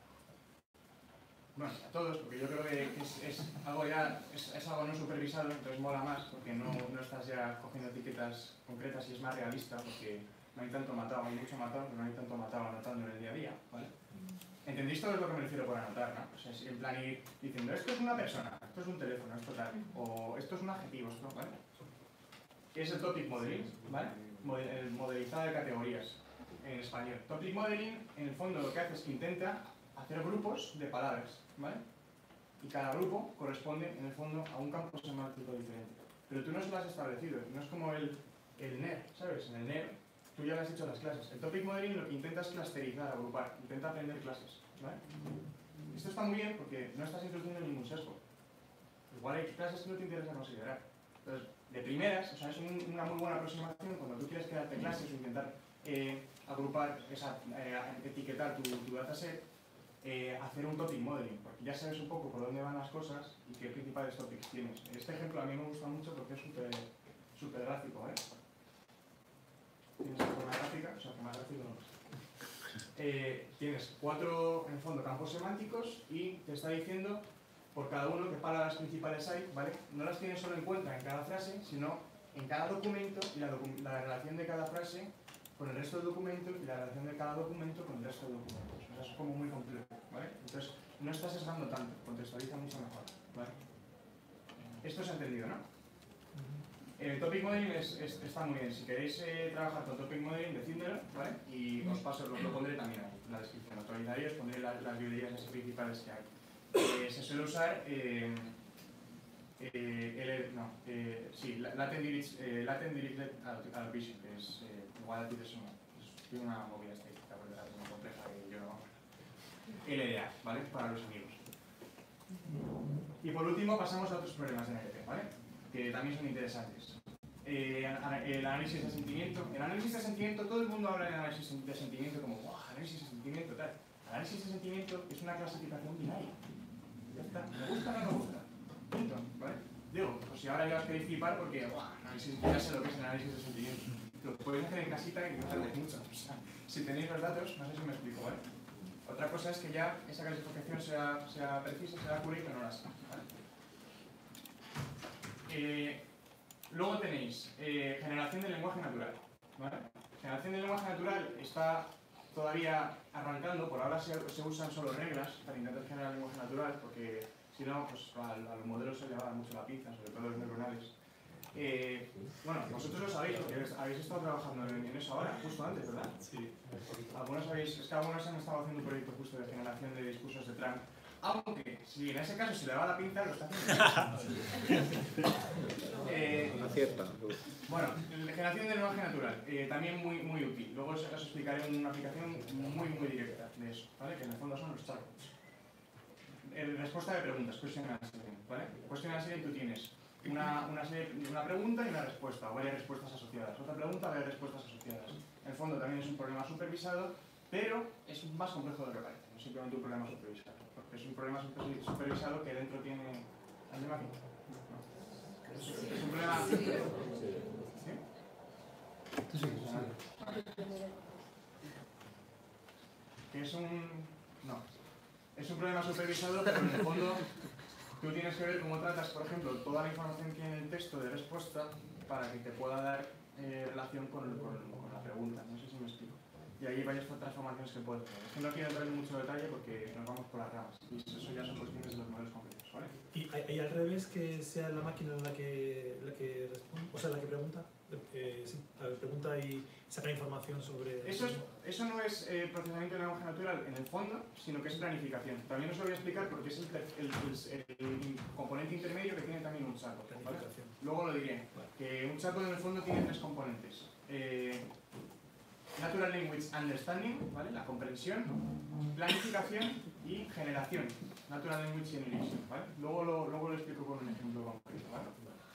bueno, a todos, porque yo creo que es, es algo ya, es, es algo no supervisado, entonces mola más, porque no, no estás ya cogiendo etiquetas concretas y es más realista, porque no hay tanto matado, hay mucho matado, pero no hay tanto matado anotando en el día a día, ¿vale? ¿Entendéis todo lo que me refiero por anotar, no? O sea, es en plan ir diciendo, esto es una persona, esto es un teléfono, esto tal, o esto es un adjetivo, esto, ¿vale? Es el topic modeling, ¿vale? Model, el modelizado de categorías en español. Topic modeling, en el fondo, lo que hace es que intenta hacer grupos de palabras, ¿vale? Y cada grupo corresponde, en el fondo, a un campo semántico diferente. Pero tú no se lo has establecido, no es como el, el N E R, ¿sabes? En el N E R tú ya le has hecho las clases. El topic modeling lo que intenta es clusterizar, agrupar, intenta aprender clases, ¿vale? Esto está muy bien porque no estás introduciendo ningún sesgo. Igual hay clases que no te interesa considerar. Entonces, de primeras, o sea, es un, una muy buena aproximación cuando tú quieres crearte clases o intentar eh, agrupar, esa, eh, etiquetar tu, tu dataset, eh, hacer un topic modeling, porque ya sabes un poco por dónde van las cosas y qué principales topics tienes. Este ejemplo a mí me gusta mucho porque es súper súper gráfico, ¿vale? Tienes una gráfica, o sea, que más gráfico no es. Eh, tienes cuatro, en el fondo, campos semánticos y te está diciendo por cada uno qué palabras principales hay, ¿vale? No las tienes solo en cuenta en cada frase, sino en cada documento y la, docu la relación de cada frase con el resto del documento y la relación de cada documento con el resto de documentos. O sea, es como muy complejo, ¿vale? Entonces, no estás sesgando tanto, contextualiza mucho mejor, ¿vale? Esto se ha entendido, ¿no? El topic modeling es, es, está muy bien. Si queréis eh, trabajar con topic modeling, decídmelo, ¿vale? Y os paso, lo, lo pondré también ahí, en la descripción. Actualizaré y os pondré la, las librerías así principales que hay. Eh, se suele usar eh, eh, el, no, eh, sí, Latent Direct eh, Directed Allocation, que es eh, igual a ti es una, es, tiene una movida estadística muy compleja que yo no vamos. L D A, ¿vale? Para los amigos. Y por último pasamos a otros problemas de N L P, ¿vale? Que también son interesantes. Eh, el análisis de sentimiento. El análisis de sentimiento, todo el mundo habla de análisis de sentimiento como, wow, análisis de sentimiento, tal. El análisis de sentimiento es una clasificación binaria. Ya está, me gusta o no me gusta. Punto, ¿vale? Digo, pues si ahora ya os queréis flipar porque, wow, análisis, ya sé lo que es el análisis de sentimiento. Lo podéis hacer en casita y no tardéis mucho. O sea, si tenéis los datos, no sé si me explico, ¿vale? Otra cosa es que ya esa clasificación sea, sea precisa, sea accurate o no la sea, ¿vale? Eh, luego tenéis eh, generación del lenguaje natural, ¿vale? Generación del lenguaje natural está todavía arrancando, por ahora se, se usan solo reglas para intentar generar el lenguaje natural, porque si no, pues a, a los modelos se le va mucho la pinza, sobre todo los neuronales. Eh, bueno, vosotros lo sabéis, porque habéis estado trabajando en, en eso ahora, justo antes, ¿verdad? Sí. Algunos habéis, es que algunos han estado haciendo un proyecto justo de generación de discursos de Trump, aunque si en ese caso se le va la pinza, lo está haciendo. eh, Acierta. bueno, la generación de lenguaje natural, eh, también muy, muy útil. Luego os, os explicaré una aplicación muy, muy directa de eso, ¿vale? Que en el fondo son los chatbots. Eh, respuesta de preguntas, question answering, ¿vale? Question answering tú tienes una, una, serie, una pregunta y una respuesta, o varias respuestas asociadas. Otra pregunta, varias respuestas asociadas. En el fondo también es un problema supervisado, pero es más complejo de lo que parece. No es simplemente un problema supervisado, porque es un problema supervisado que dentro tiene... ¿Alguien aquí? No. Es, es un problema... ¿Sí? Tú sí, tú sí. Que es un... no. Es un problema supervisado, pero en el fondo tú tienes que ver cómo tratas, por ejemplo, toda la información que hay en el texto de respuesta para que te pueda dar eh, relación con, con, con la pregunta. No sé si me explico. Y ahí hay varias transformaciones que puedes hacer. Es que no quiero entrar en mucho detalle porque nos vamos por las ramas. Y eso ya son cuestiones de los modelos concretos, ¿vale? ¿Y hay, hay al revés que sea la máquina la que, la que responde? O sea, la que pregunta. Eh, sí, a ver, pregunta y saca información sobre... Eso, es, eso no es eh, procesamiento de lenguaje natural en el fondo, sino que es planificación. También os lo voy a explicar porque es el, el, el, el componente intermedio que tiene también un chatbot, ¿vale? Luego lo diré, que un chatbot en el fondo tiene tres componentes. Eh, Natural Language Understanding, ¿vale? La comprensión, planificación y generación. Natural Language Generation, ¿vale? Luego lo, luego lo explico con un ejemplo concreto, ¿vale?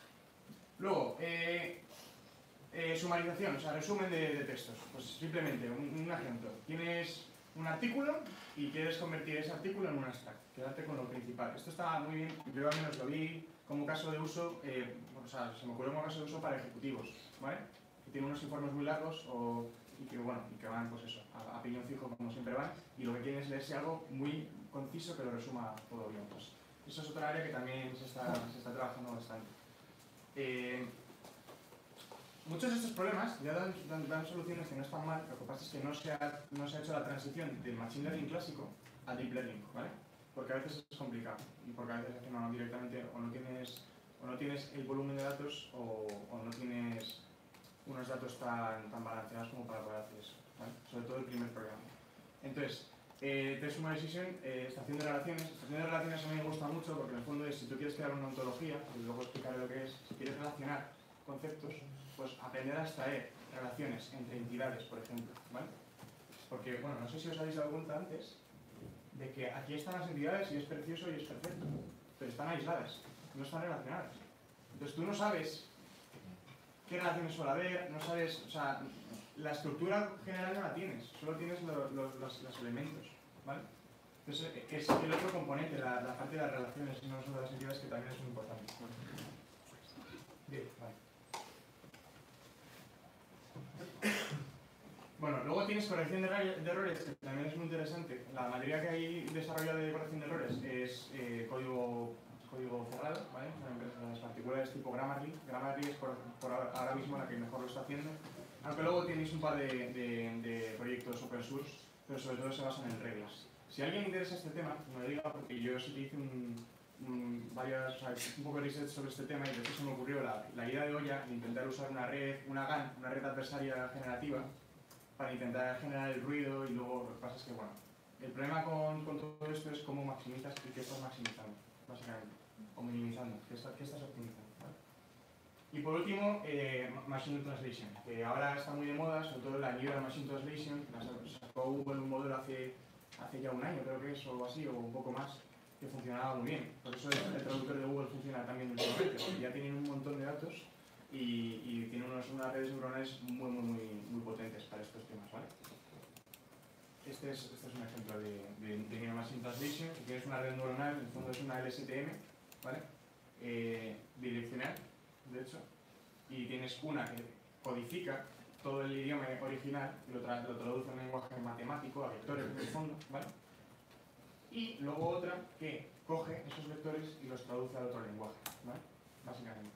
Luego, eh, eh, sumarización, o sea, resumen de, de textos. Pues simplemente, un, un ejemplo. Tienes un artículo y quieres convertir ese artículo en un abstract, quedarte con lo principal. Esto está muy bien, yo al menos lo vi como caso de uso, eh, o sea, se me ocurrió como caso de uso para ejecutivos, ¿vale? Que tienen unos informes muy largos o... y que, bueno, y que van, pues eso, a, a piñón fijo como siempre van, y lo que quieren es leerse algo muy conciso que lo resuma todo bien. Pues eso es otra área que también se está, se está trabajando bastante. Eh, muchos de estos problemas ya dan, dan, dan soluciones que no están mal, lo que pasa es que no se ha, no se ha hecho la transición del machine learning clásico a deep learning, ¿vale? Porque a veces es complicado, y porque a veces es que no, directamente o no tienes, o no tienes el volumen de datos o, o no tienes unos datos tan, tan balanceados como para poder hacer eso, ¿vale? Sobre todo el primer programa. Entonces, eh, Test Summary Decision, eh, estación de relaciones. Estación de relaciones a mí me gusta mucho porque en el fondo es, si tú quieres crear una ontología, y luego explicaré lo que es, si quieres relacionar conceptos, pues aprender a extraer relaciones entre entidades, por ejemplo, ¿vale? Porque, bueno, no sé si os habéis dado cuenta antes de que aquí están las entidades y es precioso y es perfecto, pero están aisladas, no están relacionadas. Entonces tú no sabes qué relaciones suele haber, no sabes, o sea, la estructura general no la tienes, solo tienes lo, lo, los, los elementos, ¿vale? Entonces es el otro componente, la, la parte de las relaciones, y no solo de las entidades, que también es muy importante. Bien, vale. Bueno, luego tienes corrección de, de errores, que también es muy interesante. La mayoría que hay desarrollada de corrección de errores es eh, código, código cerrado, ¿vale? Las particulares tipo Grammarly. Grammarly es por, por ahora mismo la que mejor lo está haciendo. Aunque luego tenéis un par de, de, de proyectos open source, pero sobre todo se basan en reglas. Si a alguien le interesa este tema, me lo diga, porque yo sí que hice un, un, varias, o sea, un poco de research sobre este tema y después se me ocurrió la, la idea de olla de intentar usar una red, una GAN, una red adversaria generativa, para intentar generar el ruido, y luego lo que pasa es que, bueno, el problema con, con todo esto es cómo maximizas y qué estás maximizando, básicamente, o minimizando, qué, está, qué estás optimizando, ¿vale? Y por último, eh, Machine Translation, que ahora está muy de moda, sobre todo la Neural Machine Translation, sacó Google un modelo hace, hace ya un año, creo que es, o así, o un poco más, que funcionaba muy bien. Por eso el, el traductor de Google funciona también últimamente, porque ya tienen un montón de datos y, y tienen unos, unas redes neuronales muy, muy, muy, muy potentes para estos temas, ¿vale? Este es, este es un ejemplo de, de, de Neural Machine Translation. Si tienes una red neuronal, en el fondo es una L S T M, ¿vale? Eh, direccional, de hecho, y tienes una que codifica todo el idioma original y lo, tra lo traduce en un lenguaje matemático, a vectores en el fondo, ¿vale? Y luego otra que coge esos vectores y los traduce al otro lenguaje, ¿vale? Básicamente.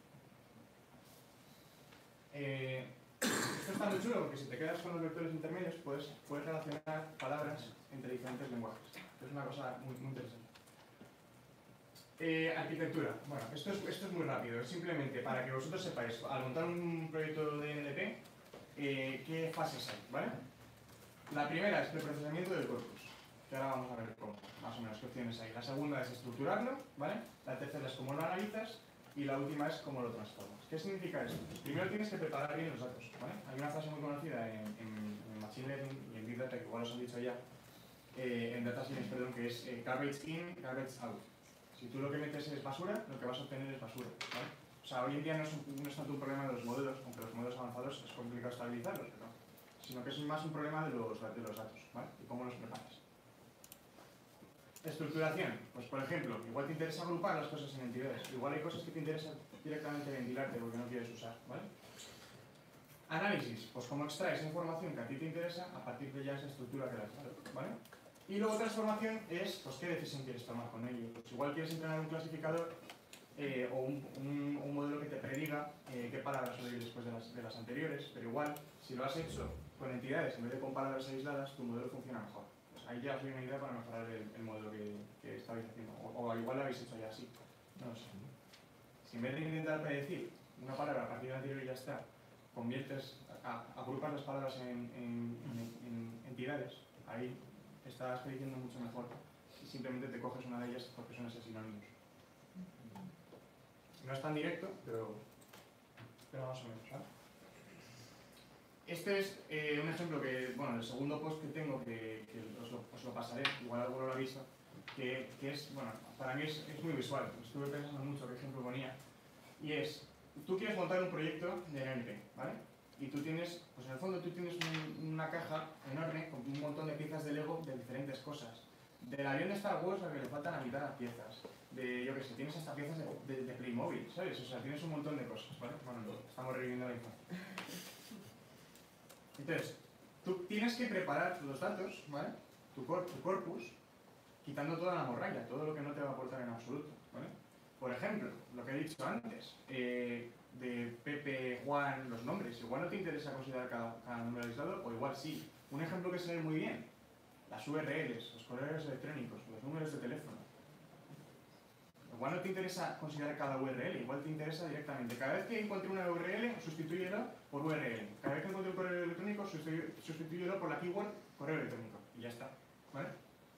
Eh, esto está muy chulo porque si te quedas con los vectores intermedios puedes, puedes relacionar palabras entre diferentes lenguajes. Es una cosa muy, muy interesante. Eh, arquitectura. Bueno, esto es, esto es muy rápido. Es simplemente para que vosotros sepáis, al montar un proyecto de N L P, eh, qué fases hay, ¿vale? La primera es preprocesamiento del corpus, que ahora vamos a ver cómo, más o menos qué opciones hay. La segunda es estructurarlo, ¿vale? La tercera es cómo lo analizas y la última es cómo lo transformas. ¿Qué significa esto? Pues primero tienes que preparar bien los datos, ¿vale? Hay una frase muy conocida en, en, en Machine Learning y en Big Data, que igual os han dicho ya, eh, en Data Science, perdón, que es eh, garbage in, garbage out. Si tú lo que metes es basura, lo que vas a obtener es basura, ¿vale? O sea, hoy en día no es, un, no es tanto un problema de los modelos, aunque los modelos avanzados es complicado estabilizarlos, pero, sino que es más un problema de los, de los datos, ¿vale? Y cómo los preparas. Estructuración. Pues, por ejemplo, igual te interesa agrupar las cosas en entidades. Igual hay cosas que te interesan directamente ventilarte porque no quieres usar, ¿vale? Análisis. Pues cómo extraes esa información que a ti te interesa a partir de ya esa estructura que le has dado, ¿vale? Y luego transformación es, pues, qué decisión quieres tomar con ello. Pues igual quieres entrenar un clasificador eh, o un, un, un modelo que te prediga eh, qué palabras oír después de las, de las anteriores, pero igual, si lo has hecho con entidades en vez de con palabras aisladas, tu modelo funciona mejor. Pues ahí ya os doy una idea para mejorar el, el modelo que, que estabais haciendo. O, o igual lo habéis hecho ya así. No lo sé. Si en vez de intentar predecir una palabra a partir de la anterior y ya está, conviertes, a, agrupas las palabras en, en, en, en entidades, ahí estás prediciendo mucho mejor y simplemente te coges una de ellas porque son esos sinónimos. No es tan directo, pero, pero más o menos, ¿vale? Este es eh, un ejemplo que, bueno, el segundo post que tengo, que, que os, lo, os lo pasaré, igual alguno lo ha visto, que, que es, bueno, para mí es, es muy visual, estuve pensando mucho qué ejemplo ponía, y es, tú quieres montar un proyecto de N L P, ¿vale? Y tú tienes, pues en el fondo tú tienes un, una caja enorme con un montón de piezas de Lego de diferentes cosas. Del avión de Star Wars al que le faltan la mitad de las piezas. De, yo qué sé, tienes hasta piezas de, de, de Playmobil, ¿sabes? O sea, tienes un montón de cosas, ¿vale? Bueno, no, estamos reviviendo la infancia. Entonces, tú tienes que preparar los datos, ¿vale? Tu, cor, tu corpus, quitando toda la morralla, todo lo que no te va a aportar en absoluto, ¿vale? Por ejemplo, lo que he dicho antes, eh, de Pepe, Juan, los nombres. Igual no te interesa considerar cada, cada número aislado, o igual sí. Un ejemplo que se ve muy bien, las U R Ls, los correos electrónicos, los números de teléfono. Igual no te interesa considerar cada U R L, igual te interesa directamente. Cada vez que encuentre una U R L, sustitúyelo por U R L. Cada vez que encuentre un correo electrónico, sustitúyelo por la keyword correo electrónico. Y ya está, ¿vale?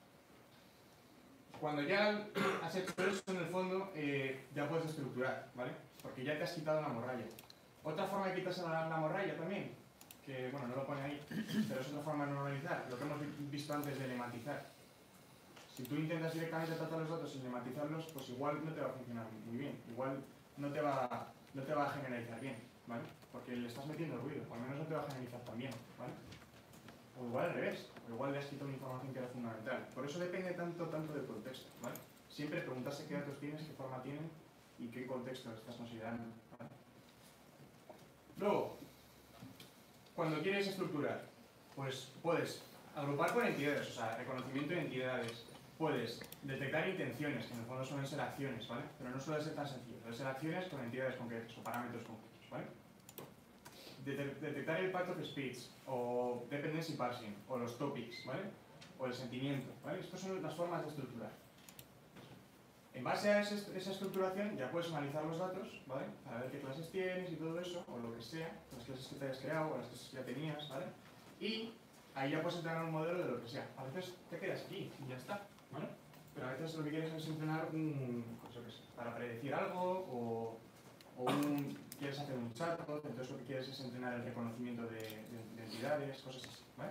Cuando ya has hecho eso, en el fondo, eh, ya puedes estructurar, ¿vale? Porque ya te has quitado la morralla. Otra forma de quitarse la, la morralla también, que, bueno, no lo pone ahí, pero es otra forma de normalizar, lo que hemos visto antes de lematizar. Si tú intentas directamente tratar los datos sin lematizarlos, pues igual no te va a funcionar muy bien, igual no te va, no te va a generalizar bien, ¿vale? Porque le estás metiendo ruido, o al menos no te va a generalizar tan bien, ¿vale? O igual al revés, o igual le has quitado una información que era fundamental. Por eso depende tanto, tanto del contexto, ¿vale? Siempre preguntarse qué datos tienes, qué forma tienen y qué contexto estás considerando, ¿vale? Luego, cuando quieres estructurar, pues puedes agrupar por entidades, o sea, reconocimiento de entidades. Puedes detectar intenciones, que en el fondo suelen ser acciones, ¿vale? Pero no suele ser tan sencillo, suelen ser acciones con entidades concretas o parámetros concretos, ¿vale? Detectar el path of speech, o dependency parsing, o los topics, ¿vale? O el sentimiento, ¿vale? Estas son las formas de estructurar. En base a ese, esa estructuración ya puedes analizar los datos, ¿vale? Para ver qué clases tienes y todo eso, o lo que sea, las clases que te hayas creado, o las clases que ya tenías, ¿vale? Y ahí ya puedes entrenar un modelo de lo que sea. A veces te quedas aquí y ya está, ¿vale? Pero a veces lo que quieres es entrenar un, pues yo qué sé, para predecir algo, o, o un, quieres hacer un chatbot, entonces lo que quieres es entrenar el reconocimiento de, de, de entidades, cosas así, ¿vale?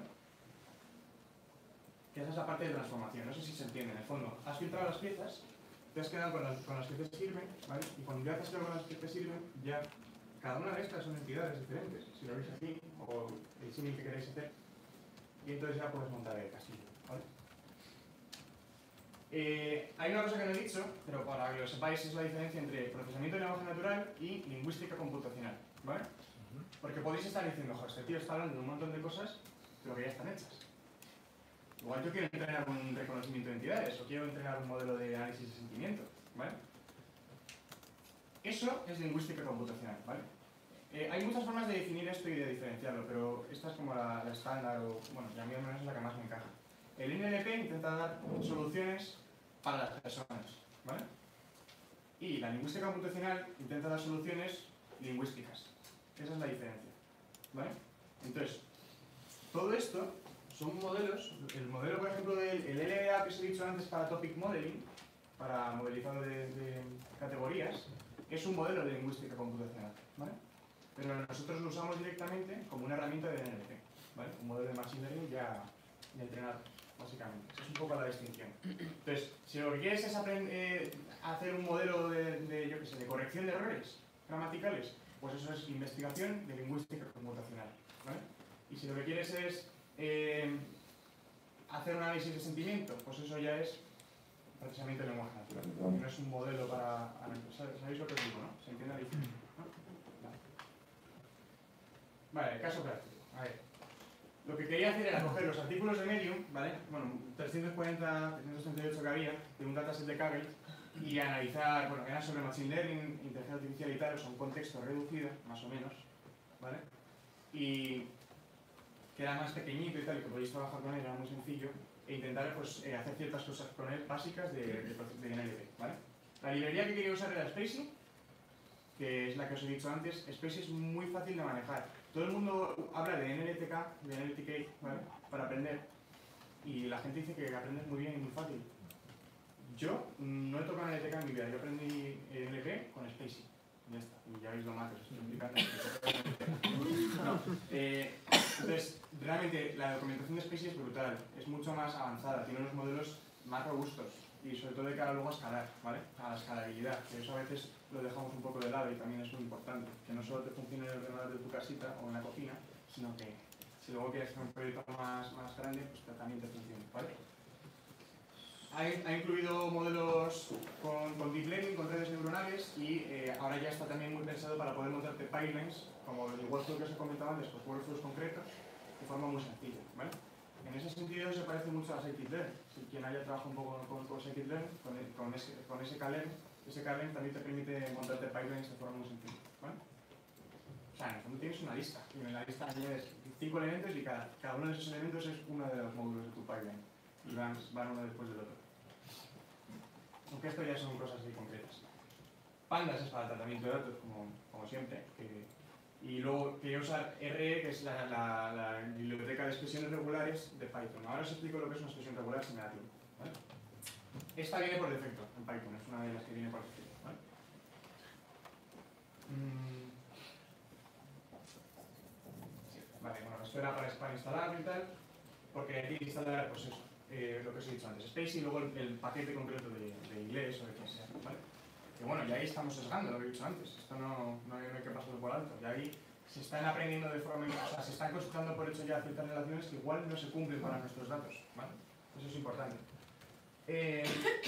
Que esa es la parte de transformación, no sé si se entiende. En el fondo, has filtrado las piezas, te has quedado con las, con las que te sirven, ¿vale? Y cuando ya te has quedado con las que te sirven, ya cada una de estas son entidades diferentes, si lo veis aquí, o el símil que queréis hacer, y entonces ya puedes montar el castillo, ¿vale? Eh, hay una cosa que no he dicho, pero para que lo sepáis, es la diferencia entre procesamiento de lenguaje natural y lingüística computacional, ¿vale? Porque podéis estar diciendo, joder, este tío está hablando de un montón de cosas, pero que ya están hechas. Igual yo quiero entrenar un reconocimiento de entidades, o quiero entrenar un modelo de análisis de sentimiento, ¿vale? Eso es lingüística computacional, ¿vale? Eh, hay muchas formas de definir esto y de diferenciarlo, pero esta es como la, la estándar, o bueno, a mí al menos es la que más me encaja. El N L P intenta dar soluciones para las personas, ¿vale? Y la lingüística computacional intenta dar soluciones lingüísticas. Esa es la diferencia, ¿vale? Entonces, todo esto son modelos. El modelo, por ejemplo, del el L D A que os he dicho antes para Topic Modeling, para modelizado de, de categorías, es un modelo de lingüística computacional, ¿vale? Pero nosotros lo usamos directamente como una herramienta de N L P, ¿vale? Un modelo de Machine Learning ya, ya entrenado, básicamente. Esa es un poco la distinción. Entonces, si lo que quieres es aprender, eh, hacer un modelo de, de, yo qué sé, de corrección de errores gramaticales, pues eso es investigación de lingüística computacional, ¿vale? Y si lo que quieres es eh, hacer un análisis de sentimiento, pues eso ya es procesamiento de lenguaje natural. No es un modelo para analizar. ¿Sabéis lo que os digo, no? ¿Se entiende la diferencia? ¿No? Vale, el caso práctico. A ver. Lo que quería hacer era coger los artículos de Medium, ¿vale? Bueno, trescientos cuarenta, trescientos treinta y ocho que había, de un dataset de Kaggle, y analizar, bueno, que eran sobre Machine Learning, inteligencia artificial y tal, o sea, un contexto reducido, más o menos, ¿vale? Y que era más pequeñito y tal, y que podéis trabajar con él, era muy sencillo, e intentar pues, eh, hacer ciertas cosas con él básicas de, de, de N L P, ¿vale? La librería que quería usar era Spacey, que es la que os he dicho antes. Spacey es muy fácil de manejar. Todo el mundo habla de N L T K, de N L T K, ¿vale? Para aprender, y la gente dice que aprendes muy bien y muy fácil. Yo no he tocado N L T K en mi vida, yo aprendí N L P con Spacey. Ya está, y ya veis lo más que os estoy explicando. No, eh, entonces, realmente la documentación de Spacey es brutal, es mucho más avanzada, tiene unos modelos más robustos y sobre todo de cara luego a escalar, ¿vale? A la escalabilidad, que eso a veces lo dejamos un poco de lado y también es muy importante, que no solo te funcione en el ordenador de tu casita o en la cocina, sino que si luego quieres hacer un proyecto más, más grande, pues también te funcione, ¿vale? Ha, ha incluido modelos con, con Deep Learning, con redes neuronales, y eh, ahora ya está también muy pensado para poder montarte pipelines, como el workflow que os he comentado antes, pues workflows concretos, de forma muy sencilla, ¿vale? En ese sentido se parece mucho a Scikit-learn. Si quien haya trabajado un poco con, con Scikit-learn, con, con, ese, con ese K-learn, ese K-learn también te permite montarte pipelines de forma muy sencilla, ¿vale? O sea, en el fondo tienes una lista, y en la lista añades cinco elementos y cada, cada uno de esos elementos es uno de los módulos de tu pipeline, y van, van uno después del otro. Aunque esto ya son cosas así concretas. Pandas es para el tratamiento de datos, como, como siempre. Que, y luego quería usar R, que es la, la, la biblioteca de expresiones regulares de Python. Ahora os explico lo que es una expresión regular si me da tiempo, ¿vale? Esta viene por defecto en Python, es una de las que viene por defecto, ¿vale? Mm. Sí, vale, bueno, esto era para, para instalar y tal, porque hay que instalar, pues eso. Eh, lo que os he dicho antes, Spacey y luego el, el paquete concreto de, de inglés o de quien sea, ¿vale? Que bueno, ya ahí estamos sesgando lo que he dicho antes, esto no, no, hay, no hay que pasarlo por alto, y ahí se están aprendiendo de forma, o sea, se están consultando por hecho ya ciertas relaciones que igual no se cumplen para nuestros datos, ¿vale? Eso es importante. Eh,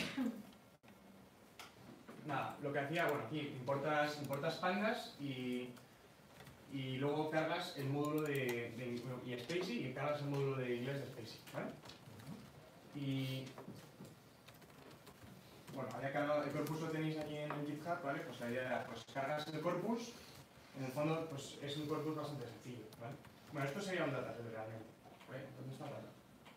nada, lo que hacía, bueno, aquí importas, importas pandas y, y luego cargas el módulo de, de y Spacey y cargas el módulo de inglés de Spacey, ¿vale? Y bueno, había cargado el corpus, lo tenéis aquí en el GitHub, ¿vale? Pues la idea era, pues cargas el corpus, en el fondo pues es un corpus bastante sencillo, ¿vale? Bueno, esto sería un dataset realmente, ¿vale? ¿Dónde está el data?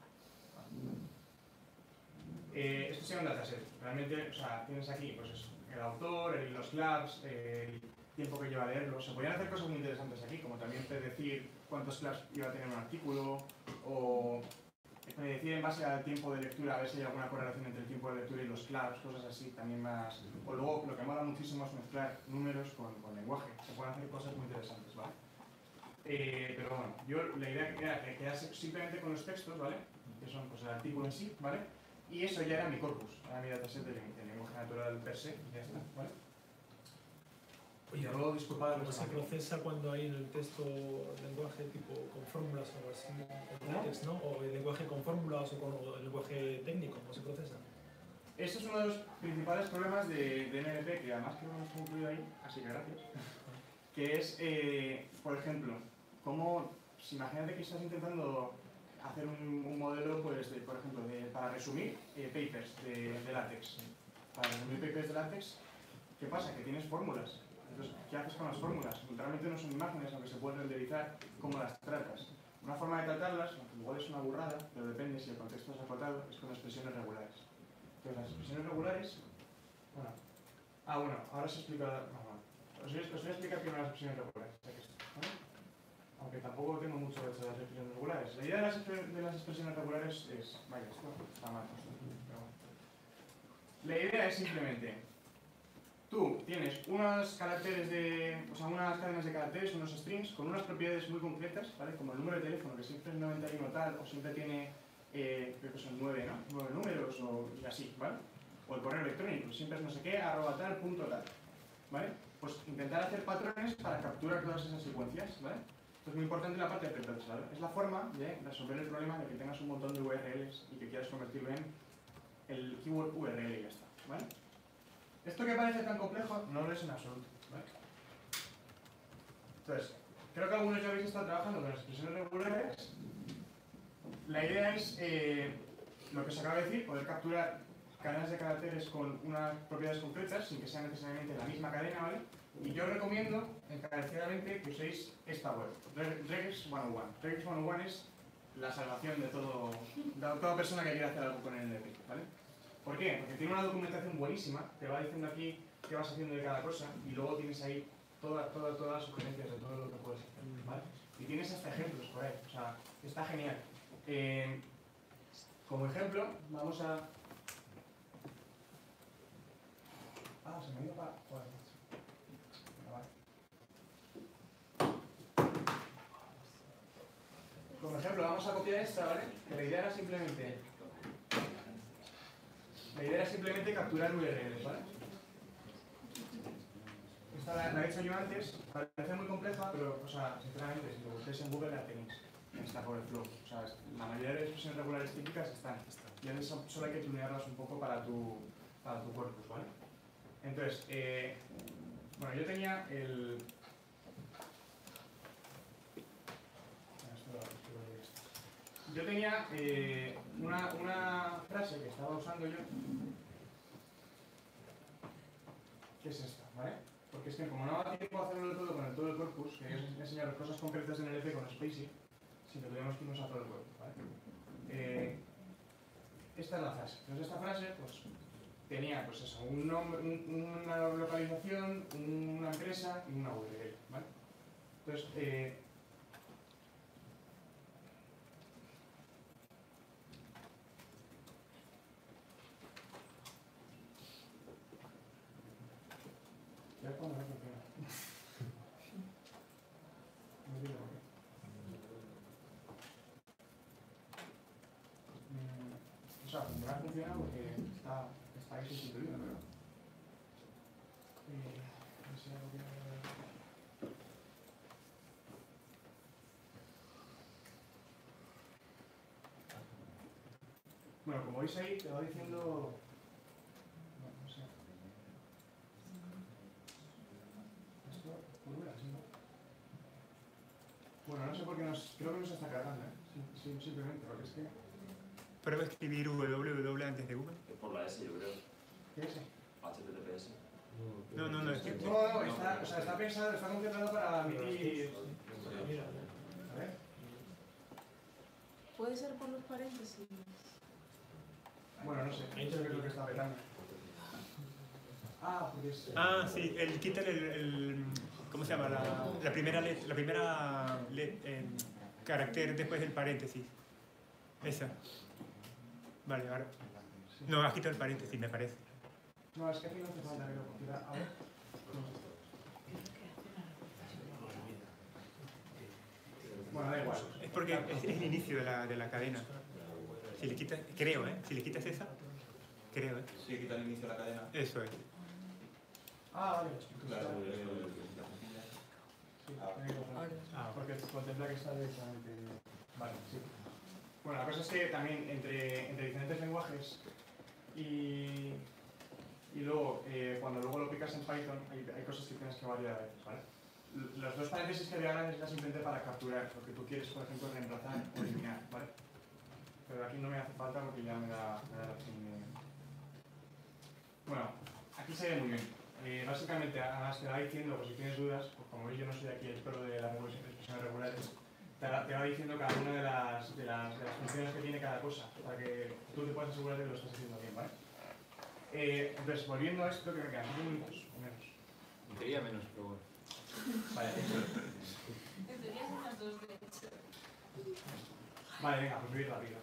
Eh, esto sería un dataset, realmente, o sea, tienes aquí pues eso, el autor, el, los class, el tiempo que lleva a leerlo. Se podían hacer cosas muy interesantes aquí, como también predecir cuántos class iba a tener un artículo, o predecir en base al tiempo de lectura, a ver si hay alguna correlación entre el tiempo de lectura y los class, cosas así, también más. O luego, lo que mola muchísimo es mezclar números con, con lenguaje. Se pueden hacer cosas muy interesantes, ¿vale? Eh, pero bueno, yo la idea era que quedase simplemente con los textos, ¿vale? Que son pues el artículo en sí, ¿vale? Y eso ya era mi corpus, era mi dataset de, de lenguaje natural per se, y ya está, ¿vale? Oye, luego, disculpad, ¿cómo se procesa cuando hay en el texto lenguaje tipo con fórmulas o algo así, con LaTeX, ¿no? O el lenguaje con fórmulas o con o el lenguaje técnico, ¿cómo se procesa? Este es uno de los principales problemas de, de N L P, que además creo que no está incluido ahí, así que gracias, que es, eh, por ejemplo, cómo, si imagínate que estás intentando hacer un, un modelo, pues, de, por ejemplo, de, para resumir eh, papers de, de LaTeX. Para resumir papers de LaTeX, ¿qué pasa? Que tienes fórmulas. Entonces, ¿qué haces con las fórmulas? Realmente no son imágenes, aunque se pueden renderizar, ¿cómo las tratas? Una forma de tratarlas, aunque igual es una burrada, pero depende si el contexto es acotado, es con expresiones regulares. Entonces, las expresiones regulares, bueno, Ah, bueno, ahora os explico... No, no. Os, voy, os voy a explicar primero las expresiones regulares. ¿Vale? Aunque tampoco tengo mucho de eso de las expresiones regulares. La idea de las, de las expresiones regulares es... Vaya, esto está mal. Pero bueno. La idea es simplemente... Tú tienes unos caracteres de... O sea, unas cadenas de caracteres, unos strings, con unas propiedades muy concretas, ¿vale? Como el número de teléfono, que siempre es noventa y uno tal, o siempre tiene... Eh, creo que son nueve, ¿no? nueve números, o y así, ¿vale? O el correo electrónico, siempre es no sé qué, arroba tal, punto tal, ¿vale? Pues intentar hacer patrones para capturar todas esas secuencias, ¿vale? Esto es muy importante en la parte de preprocesador. Es la forma de resolver el problema de que tengas un montón de U R Ls y que quieras convertirlo en el keyword U R L y ya está, ¿vale? Esto que parece tan complejo no lo es en absoluto, ¿vale? Entonces, creo que algunos ya habéis estado trabajando con las expresiones regulares. La idea es, eh, lo que os acabo de decir, poder capturar cadenas de caracteres con unas propiedades concretas sin que sea necesariamente la misma cadena, ¿vale? Y yo recomiendo encarecidamente que uséis esta web, regex ciento uno. regex ciento uno es la salvación de, todo, de toda persona que quiera hacer algo con el N L P, ¿vale? ¿Por qué? Porque tiene una documentación buenísima, te va diciendo aquí qué vas haciendo de cada cosa y luego tienes ahí todas, todas, todas las sugerencias de todo lo que puedes hacer, ¿vale? Y tienes hasta ejemplos por ahí, o sea, está genial. Eh, como ejemplo, vamos a... Ah, se me ha ido para... Joder, vale. Como ejemplo, vamos a copiar esta, ¿vale? Que la idea era simplemente... La idea era simplemente capturar U R Ls, ¿vale? Esta la, la he hecho yo antes, parece muy compleja, pero, o sea, sinceramente, si lo busquéis en Google la tenéis. Está por el flow. O sea, la mayoría de expresiones regulares típicas están. Y a veces solo hay que tunearlas un poco para tu, para tu corpus, ¿vale? Entonces, eh, bueno, yo tenía el... Yo tenía eh, una, una frase que estaba usando yo, que es esta, ¿vale? Porque es que como no da tiempo a hacerlo todo con el todo el corpus, quería enseñaros cosas concretas en N L P con Spacey, sino que tenemos que irnos a todo el corpus, ¿vale? Eh, esta es la frase. Entonces esta frase, pues, tenía, pues eso, un nombre, un, una localización, una empresa y una U R L, ¿vale? Entonces, eh, ya cuando no funciona. No entiendo por qué. Mm, o sea, funcionar funciona porque está, está ahí sustituido, pero... Eh, no sé algo que... Bueno, como veis ahí, te va diciendo... No, no sé. Esto, ¿cómo era? ¿Sí, no? Bueno, no sé por qué nos... Creo que nos está cargando, ¿eh? Sí, sí, simplemente, porque es que... Prueba a escribir www antes de Google. Es por la S, yo creo. ¿Qué es? H T T P S. No, no, no, es que... No, no, está, o sea, está pensado, está concentrado para emitir... A ver. Puede ser por los paréntesis. Bueno, no sé, ahí creo que es lo que está petando. Ah, porque es... Ah, sí, el quítale el, el... ¿Cómo se llama? La, la primera let, la primera let, eh, carácter después del paréntesis. Esa. Vale, ahora... No, has quitado el paréntesis, me parece. No, es que aquí no hace falta que lo quita. A ver. Bueno, da igual. Es porque es, es el inicio de la, de la cadena. Si le quitas... Creo, ¿eh? Si le quitas esa... Creo, ¿eh? Sí, quita el inicio de la cadena. Eso es. Ah, vale. Claro, Sí, tenéis razón. Ah, Porque contempla que está directamente... Vale, sí. Bueno, la cosa es que también entre, entre diferentes lenguajes y, y luego, eh, cuando luego lo aplicas en Python, hay, hay cosas que tienes que variar a veces, ¿vale? Los dos paréntesis que voy a hablar necesitas simplemente para capturar lo que tú quieres, por ejemplo, reemplazar o eliminar, ¿vale? Pero aquí no me hace falta porque ya me da, me da la opción de... Bueno, aquí se ve muy bien. Eh, básicamente, además te va diciendo, pues si tienes dudas, pues como veis yo no soy aquí el pro de las expresiones regulares, te va, te va diciendo cada una de las, de, las, de las funciones que tiene cada cosa, para que tú te puedas asegurar de que lo estás haciendo bien, ¿vale? Eh, entonces, volviendo a esto, que me quedan cinco minutos o menos. En teoría menos, pero bueno. Vale, En teoría son las dos, de hecho. vale, venga, pues voy a ir rápido.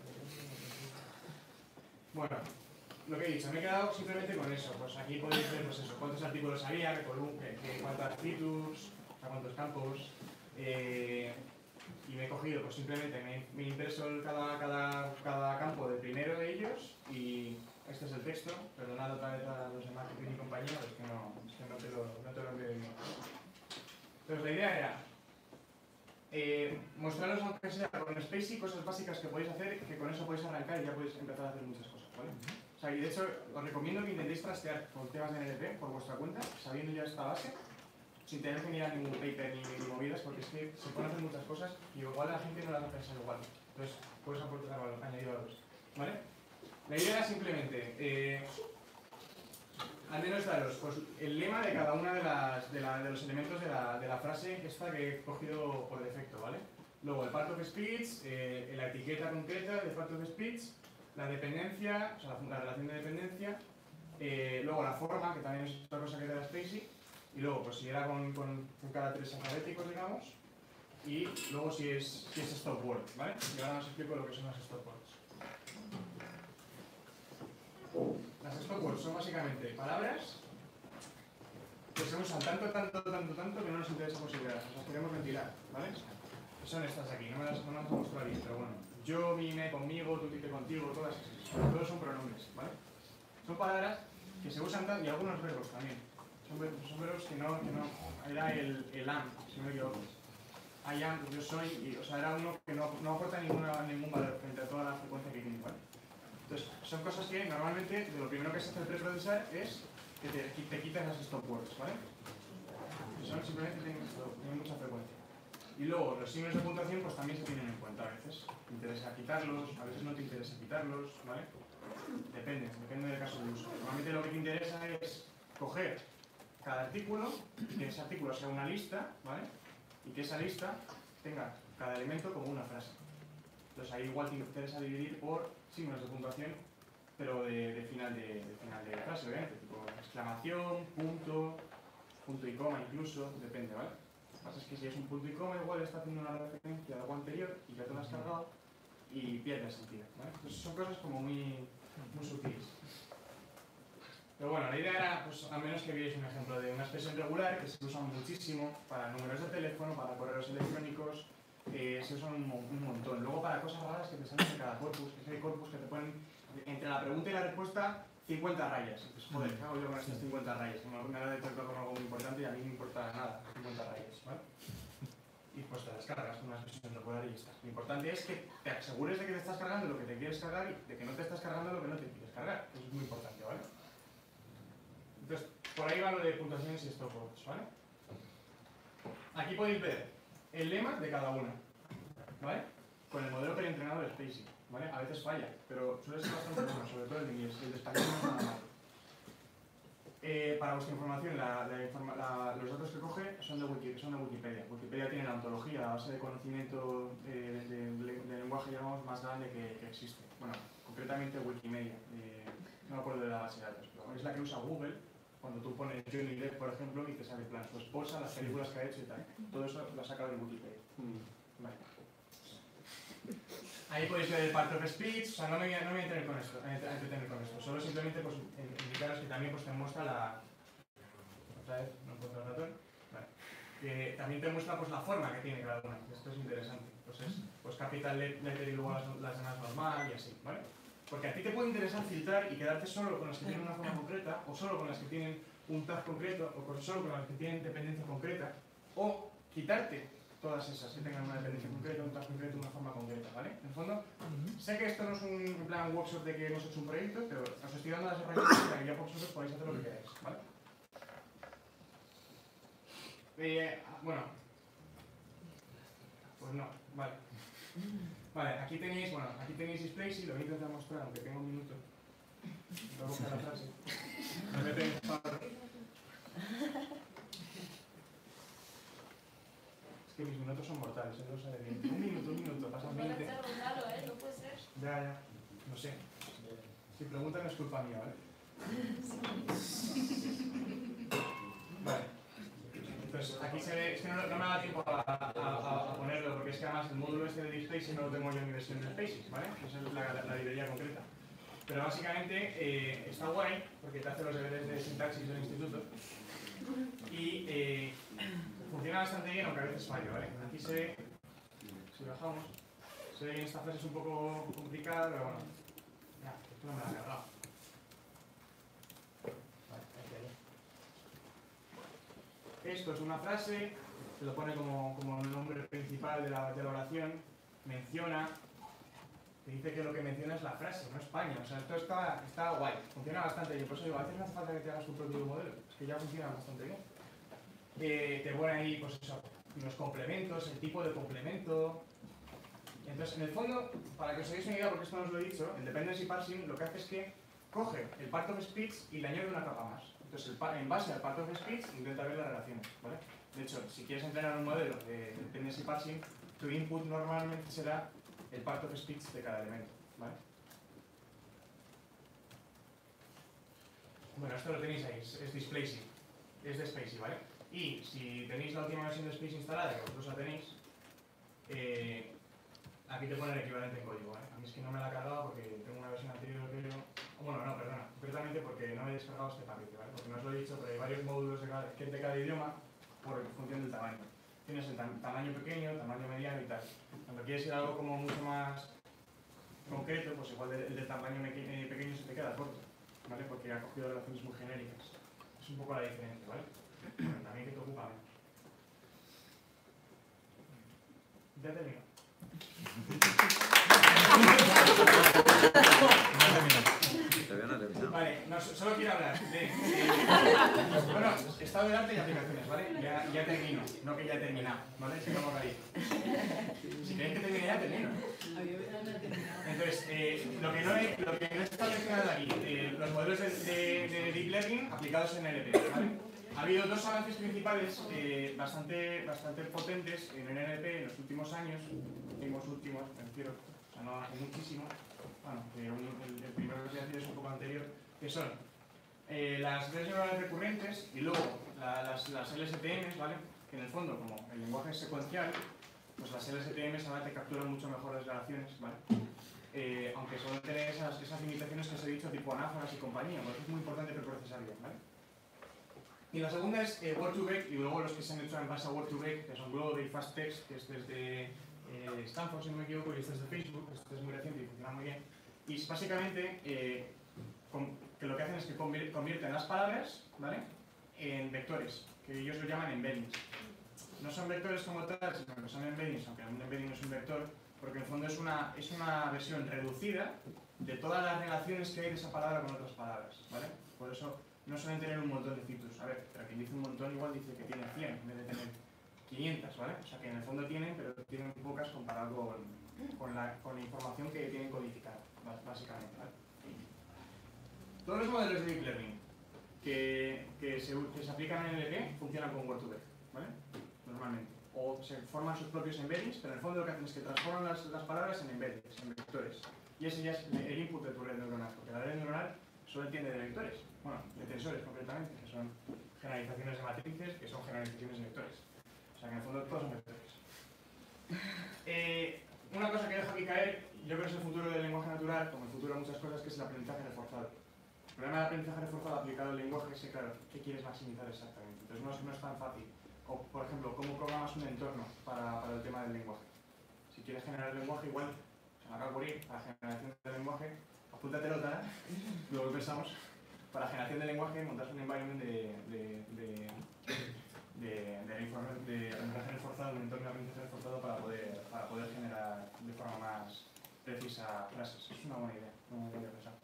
Bueno, lo que he dicho, me he quedado simplemente con eso. Pues aquí podéis ver pues eso, cuántos artículos había, qué column- qué- qué- cuántas features, o sea, cuántos campos. Eh, y me he cogido, pues simplemente me, me he impreso el- cada, cada, cada campo del primero de ellos y este es el texto. Perdonad otra vez a los de marketing y compañía, pero es que no, es que no te lo, no te lo envío bien. Entonces la idea era eh, mostraros, aunque sea con Spacey, cosas básicas que podéis hacer, que con eso podéis arrancar y ya podéis empezar a hacer muchas cosas, ¿vale? O sea, y de hecho os recomiendo que intentéis trastear con temas de N L P por vuestra cuenta, sabiendo ya esta base, sin tener que mirar ningún paper ni, ni movidas, porque es que se pueden hacer muchas cosas y igual la gente no las va a pensar igual. Entonces, puedes aportar valor, añadir valores, ¿vale? La idea era simplemente, eh, al menos daros pues, el lema de cada uno de, las, de, la, de los elementos de la, de la frase esta que he cogido por defecto, ¿vale? Luego el part of speech, eh, la etiqueta concreta del part of speech, la dependencia, o sea, la, la relación de dependencia, eh, luego la forma, que también es otra cosa que te da Spacey, y luego pues si era con, con, con caracteres alfabéticos, digamos, y luego si es, si es stop word, ¿vale? Y ahora os explico lo que son las stop words. Las stop words son básicamente palabras que se usan tanto, tanto, tanto, tanto que no nos interesa considerar, las queremos ventilar, ¿vale? Son estas de aquí, no me las, no me las muestro ahí, pero bueno. Yo, mi, me, conmigo, tú, ti, te, contigo, todas esas. Todos son pronombres, ¿vale? Son palabras que se usan tanto, y algunos verbos también. Son, ver, son verbos que no, que no... Era el, el am, si no me equivoco. I am, yo soy, y, o sea, era uno que no, no aporta ninguna, ningún valor frente a toda la frecuencia que tiene, ¿vale? Entonces, son cosas que normalmente, de lo primero que se hace el preprocesar es que te, te quitas las stop words, ¿vale? Son simplemente tienen, tienen mucha frecuencia. Y luego, los signos de puntuación pues también se tienen en cuenta a veces. Te interesa quitarlos, a veces no te interesa quitarlos, ¿vale? Depende, depende del caso de uso. Normalmente lo que te interesa es coger cada artículo, que ese artículo sea una lista, ¿vale? Y que esa lista tenga cada elemento como una frase. Entonces ahí igual te interesa dividir por signos de puntuación, pero de, de, final, de, de final de frase, obviamente, tipo exclamación, punto, punto y coma incluso, depende, ¿vale? Lo que pasa es que si es un punto y coma igual está haciendo una referencia a algo anterior y ya te lo has cargado y pierde el sentido, ¿vale? Entonces son cosas como muy, muy sutiles. Pero bueno, la idea era, pues al menos que vierais un ejemplo de una expresión regular que se usa muchísimo para números de teléfono, para correos electrónicos, eh, se usan un, un montón. Luego para cosas raras que te salen en cada corpus, que hay corpus que te ponen entre la pregunta y la respuesta cincuenta rayas. Y pues joder, ¿qué hago yo con estas cincuenta rayas? Me me ha detectado como algo muy importante y a mí no me importa nada, cincuenta rayas, ¿vale? Y pues te las cargas con una expresión regular y ya está. Lo importante es que te asegures de que te estás cargando lo que te quieres cargar y de que no te estás cargando lo que no te quieres cargar. Eso es muy importante, ¿vale? Entonces, por ahí va lo de puntuaciones y stop words, ¿vale? Aquí podéis ver el lema de cada una, ¿vale? Con el modelo preentrenado de Spacey, ¿vale? A veces falla, pero suele ser bastante bueno, sobre todo el de inglés. El de español no es nada malo. Eh, para vuestra información, la, la informa la, los datos que coge son de, Wiki, son de Wikipedia. Wikipedia tiene la ontología, la base de conocimiento eh, de, de, de lenguaje, digamos, más grande que, que existe. Bueno, concretamente Wikimedia. Eh, no me acuerdo de la base de datos, pero es la que usa Google cuando tú pones Johnny Depp, por ejemplo, y te sale en plan su esposa, las películas que ha hecho y tal. Todo eso lo ha sacado de Wikipedia. Vale. Ahí podéis ver el part of speech, o sea, no me voy a, no me voy a entretener con esto, a entretener con esto, solo simplemente pues, indicaros que también pues, te muestra la... Otra vez, no encuentro el ratón. Vale. Que también te muestra pues, la forma que tiene cada una, esto es interesante. Pues es pues, capital letter y luego las, las demás normal y así, ¿vale? Porque a ti te puede interesar filtrar y quedarte solo con las que tienen una forma concreta, o solo con las que tienen un tag concreto, o con, solo con las que tienen dependencia concreta, o quitarte todas esas que tengan una dependencia concreta, un tag concreto, una forma concreta, ¿vale? En el fondo, uh-huh. Sé que esto no es un en plan workshop de que hemos hecho un proyecto, pero os estoy dando las herramientas para que ya por vosotros podáis hacer lo que queráis, ¿vale? Eh, bueno, pues no, vale. Vale, aquí tenéis, bueno, aquí tenéis Spacey, lo voy a intentar mostrar, aunque tengo un minuto. Voy a buscar la frase. Me meto en paro. Es que mis minutos son mortales, ¿eh? No sabe bien. Un minuto, un minuto, pasan veinte. Claro, ¿eh? No puede ser. Ya, ya, no sé. Si preguntan es culpa mía, ¿vale? Vale. Entonces, aquí se ve, es que no, no me da tiempo a, a, a, a ponerlo, porque es que además el módulo este de Displaces no lo tengo yo en mi versión de Spaces, ¿vale? Esa es la, la, la librería concreta. Pero básicamente eh, está guay, porque te hace los deberes de sintaxis del instituto. Y eh, funciona bastante bien, aunque a veces fallo, ¿vale? Aquí se ve, si bajamos, se ve que esta frase es un poco complicada, pero bueno, ya, esto no me la ha cargado. Vale, aquí, esto es una frase, se lo pone como, como el nombre principal de la, de la oración, menciona, te dice que lo que menciona es la frase, no España, o sea, esto está, está guay, funciona bastante bien, por eso digo, a veces no hace falta que te hagas tu propio modelo, es que ya funciona bastante bien. Eh, te pone ahí, pues eso, los complementos, el tipo de complemento. Entonces, en el fondo, para que os hagáis una idea, porque esto no os lo he dicho, el dependency parsing lo que hace es que coge el part of speech y le añade una capa más. Entonces, el en base al part of speech, intenta ver las relaciones, ¿vale? De hecho, si quieres entrenar un modelo de dependency parsing, tu input normalmente será el part of speech de cada elemento, ¿vale? Bueno, esto lo tenéis ahí, es, es displacing, es de Spacey, ¿vale? Y si tenéis la última versión de Spacey instalada, que vosotros la tenéis, eh, aquí te pone el equivalente en código, ¿vale? A mí es que no me la he cargado porque tengo una versión anterior, creo. Bueno, no, perdona, concretamente porque no he descargado este paquete, ¿vale? Porque no os lo he dicho, pero hay varios módulos de cada, de cada idioma por función del tamaño. Tienes el tam tamaño pequeño, tamaño mediano y tal. Cuando quieres ir a algo como mucho más concreto, pues igual el de tamaño pequeño se te queda corto, ¿vale? Porque ha cogido relaciones muy genéricas. Es un poco la diferencia, ¿vale? Bueno, también que te ocupa menos. Ya termino. Vale, no, solo quiero hablar de... de bueno, estado de arte y aplicaciones, ¿vale? Ya, ya termino, no que ya he terminado, ¿vale? Si no me caí. Si queréis que termine ya, termino. Entonces, eh, lo que no he, lo que no he estado mencionando aquí, eh, los modelos de, de, de Deep Learning aplicados en N L P, ¿vale? Ha habido dos avances principales eh, bastante, bastante potentes en N L P en los últimos años, últimos últimos, me refiero, o sea, no hace muchísimo. Bueno, eh, un, el, el primero que voy a decir es un poco anterior, que son eh, las redes neuronales recurrentes y luego la, las, las L S T Ms, ¿vale? Que en el fondo, como el lenguaje es secuencial, pues las L S T Ms ahora te capturan mucho mejor las relaciones, ¿vale? Eh, aunque suelen tener esas, esas limitaciones que os he dicho, tipo anáforas y compañía, porque es muy importante preprocesar bien, ¿vale? Y la segunda es eh, Word to Vec, y luego los que se han hecho en base a Word to Vec, que son Global y Fast Text, que es desde eh, Stanford, si no me equivoco, y este es de Facebook, este es muy reciente y funciona muy bien. Y es básicamente eh, con, que lo que hacen es que convierten las palabras, ¿vale?, en vectores, que ellos lo llaman embeddings. No son vectores como tal, sino que son embeddings, aunque un embedding no es un vector, porque en el fondo es una, es una versión reducida de todas las relaciones que hay de esa palabra con otras palabras, ¿vale? Por eso no suelen tener un montón de citus. A ver, pero quien dice un montón igual dice que tiene cien en vez de tener quinientas, ¿vale? O sea que en el fondo tienen, pero tienen pocas comparado con, con, la, con la información que tienen codificada, básicamente, ¿vale? Todos los modelos de Deep Learning que, que, se, que se aplican en N L P funcionan con Word to Vec, ¿vale? Normalmente. O se forman sus propios embeddings, pero en el fondo lo que hacen es que transforman las, las palabras en embeddings, en vectores. Y ese ya es el input de tu red neuronal, porque la red neuronal solo entiende de vectores, bueno, de tensores concretamente, que son generalizaciones de matrices, que son generalizaciones de vectores. O sea que en el fondo todos son vectores. Eh, una cosa que dejo aquí caer, yo creo que es el futuro del lenguaje natural, como el futuro de muchas cosas, que es el aprendizaje reforzado. El problema del aprendizaje reforzado aplicado al lenguaje es que, claro, ¿qué quieres maximizar exactamente? Entonces no es, no es tan fácil. O, por ejemplo, ¿cómo programas un entorno para, para el tema del lenguaje? Si quieres generar el lenguaje, igual, se me acaba de ocurrir, para generación del lenguaje, apúntatelo, ¿eh? Luego pensamos, para generación del lenguaje, montas un environment de, de, de, de, de, de, de aprendizaje reforzado, un entorno de aprendizaje reforzado para poder, para poder generar de forma más precisa frases. Es una buena idea, no me había pensado.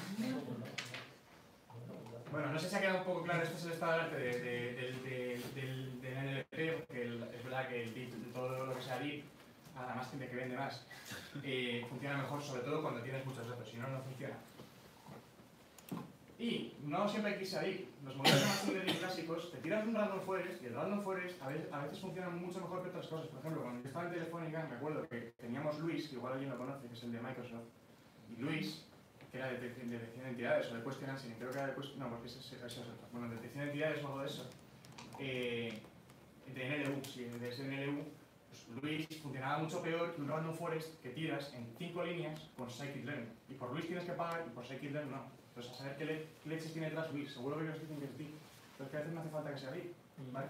Bueno, no sé si ha quedado un poco claro, este es el estado del arte de, de, de, de, del, del N L P, porque el, es verdad que el deep, todo lo que sea deep, además gente que vende más, eh, funciona mejor, sobre todo cuando tienes muchos datos, si no, no funciona. Y no siempre hay que irse a deep. Los modelos de machine learning clásicos, te tiras un random forest, y el random forest a veces, a veces funciona mucho mejor que otras cosas. Por ejemplo, cuando yo estaba en Telefónica, me acuerdo que teníamos Luis, que igual alguien lo conoce, que es el de Microsoft, y Luis, que era de detección de, detección de entidades o de question answering, creo que era de question, no, porque eso es, eso es otro. Bueno, detección de entidades o algo de eso. Eh, de N L U, si de ese N L U, pues Luis funcionaba mucho peor que un random forest que tiras en cinco líneas con scikit-learn. Y por Luis tienes que pagar y por scikit-learn no. Entonces, a saber qué, le, qué leches tiene detrás Luis, seguro que nos dicen que es ti. Pero es que a veces no hace falta que sea ti, ¿vale?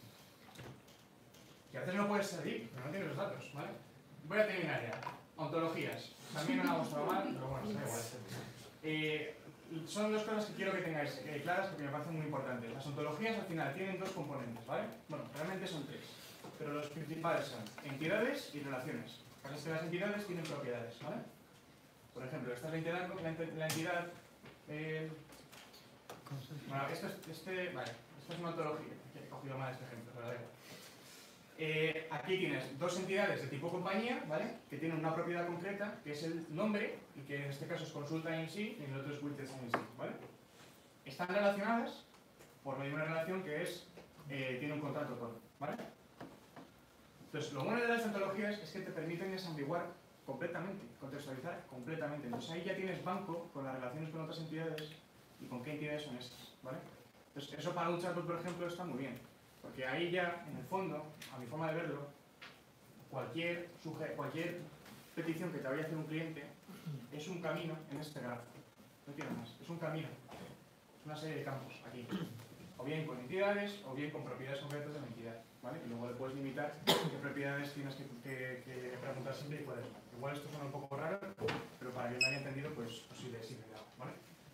Y a veces no puedes ser ti, pero no tienes los datos, ¿vale? Voy a terminar ya. Ontologías. También no me ha gustado mal, pero bueno, está igual. Eh, son dos cosas que quiero que tengáis eh, claras porque me parecen muy importantes. Las ontologías al final tienen dos componentes, ¿vale? Bueno, realmente son tres, pero los principales son entidades y relaciones. Pasa que las entidades tienen propiedades, ¿vale? Por ejemplo, esta es la entidad, la, ent la entidad eh, bueno, esto es, este, vale, esto es una ontología. He cogido mal este ejemplo, pero da igual. Eh, aquí tienes dos entidades de tipo compañía, ¿vale? Que tienen una propiedad concreta, que es el nombre, y que en este caso es consulta en sí, y en el otro es widgets en sí, ¿vale? Están relacionadas por medio de una relación que es, eh, tiene un contrato todo, ¿vale? Entonces, lo bueno de las ontologías es que te permiten desambiguar completamente, contextualizar completamente. Entonces ahí ya tienes banco con las relaciones con otras entidades y con qué entidades son estas, ¿vale? Entonces eso para un chatbot, por ejemplo, está muy bien. Porque ahí ya, en el fondo, a mi forma de verlo, cualquier, cualquier petición que te vaya a hacer un cliente es un camino en este grafo. No tiene más, es un camino. Es una serie de campos aquí. O bien con entidades, o bien con propiedades concretas de la entidad, ¿vale? Y luego le puedes limitar qué propiedades tienes que, que, que preguntar siempre y cuáles no. Igual esto suena un poco raro, pero para quien no haya entendido, pues, pues sí le sirve de algo, ¿vale?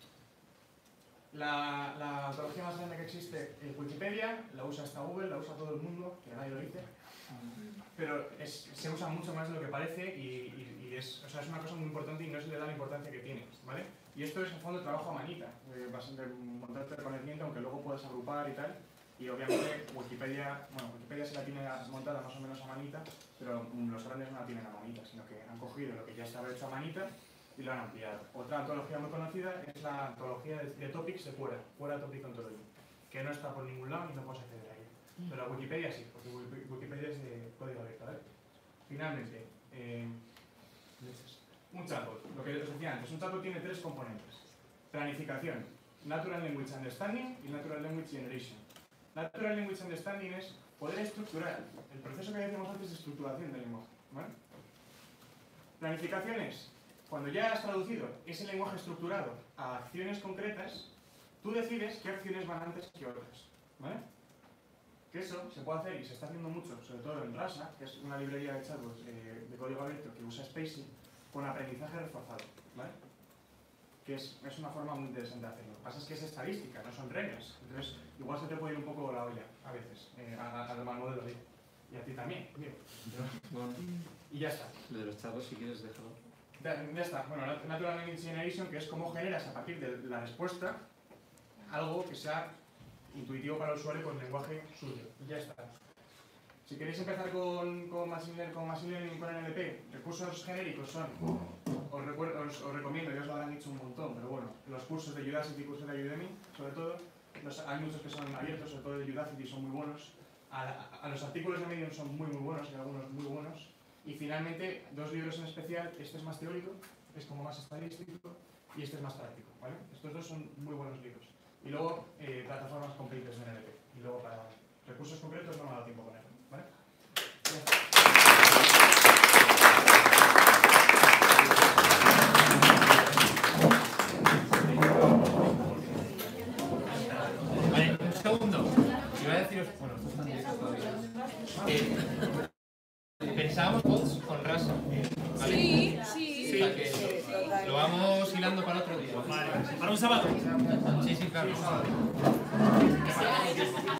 La, la ontología más grande que existe es Wikipedia, la usa hasta Google, la usa todo el mundo, que nadie lo dice, pero es, se usa mucho más de lo que parece y, y, y es, o sea, es una cosa muy importante y no se le da la importancia que tiene, ¿vale? Y esto es en fondo trabajo a manita, eh, vas a montarte el conocimiento, aunque luego puedes agrupar y tal, y obviamente Wikipedia, bueno, Wikipedia se la tiene montada más o menos a manita, pero los grandes no la tienen a manita, sino que han cogido lo que ya estaba hecho a manita y lo han ampliado. Otra antología muy conocida es la antología de, de topics de Quora, Quora Topic Ontology, que no está por ningún lado y no puedes acceder a ella. Pero la Wikipedia sí, porque Wikipedia es de código abierto, ¿vale? Finalmente, eh, un chatbot, lo que os decía antes, un chatbot tiene tres componentes. Planificación, Natural Language Understanding y Natural Language Generation. Natural Language Understanding es poder estructurar, el proceso que decíamos antes de estructuración del lenguaje, ¿vale? Planificación es, cuando ya has traducido ese lenguaje estructurado a acciones concretas, tú decides qué acciones van antes que otras, ¿vale? Que eso se puede hacer y se está haciendo mucho, sobre todo en Rasa, que es una librería de chatbots eh, de código abierto que usa Spacy, con aprendizaje reforzado, ¿vale? Que es, es una forma muy interesante de hacerlo. Lo que pasa es que es estadística, no son reglas, entonces igual se te puede ir un poco la olla a veces, eh, a, a tomar modelo de y a ti también, digo. Bueno, Y ya está. lo de los chavos, si quieres, déjalo. Ya, ya está. Bueno, Natural Language Generation, que es cómo generas a partir de la respuesta algo que sea intuitivo para el usuario con lenguaje suyo. Y ya está. Si queréis empezar con, con, Machine Learning, con Machine Learning con N L P, recursos genéricos son, os, recuerdo, os, os recomiendo, ya os lo habrán dicho un montón, pero bueno, los cursos de Udacity y cursos de Udemy, sobre todo, los, hay muchos que son abiertos, sobre todo de Udacity son muy buenos, a, a, a los artículos de Medium son muy muy buenos, y algunos muy buenos, y finalmente, dos libros en especial, este es más teórico, es como más estadístico, y este es más práctico, ¿vale? Estos dos son muy buenos libros. Y luego, eh, plataformas completas de N L P, y luego para recursos concretos no me ha dado tiempo a ponerlo, ¿vale? Ya está. Vale, un segundo. Iba a deciros, bueno, no están directos todavía. Eh, pensábamos todos con Rasa. ¿Vale? Sí, sí. O sea que lo vamos hilando para otro día. Vale, para un sábado. Sí, sí, claro.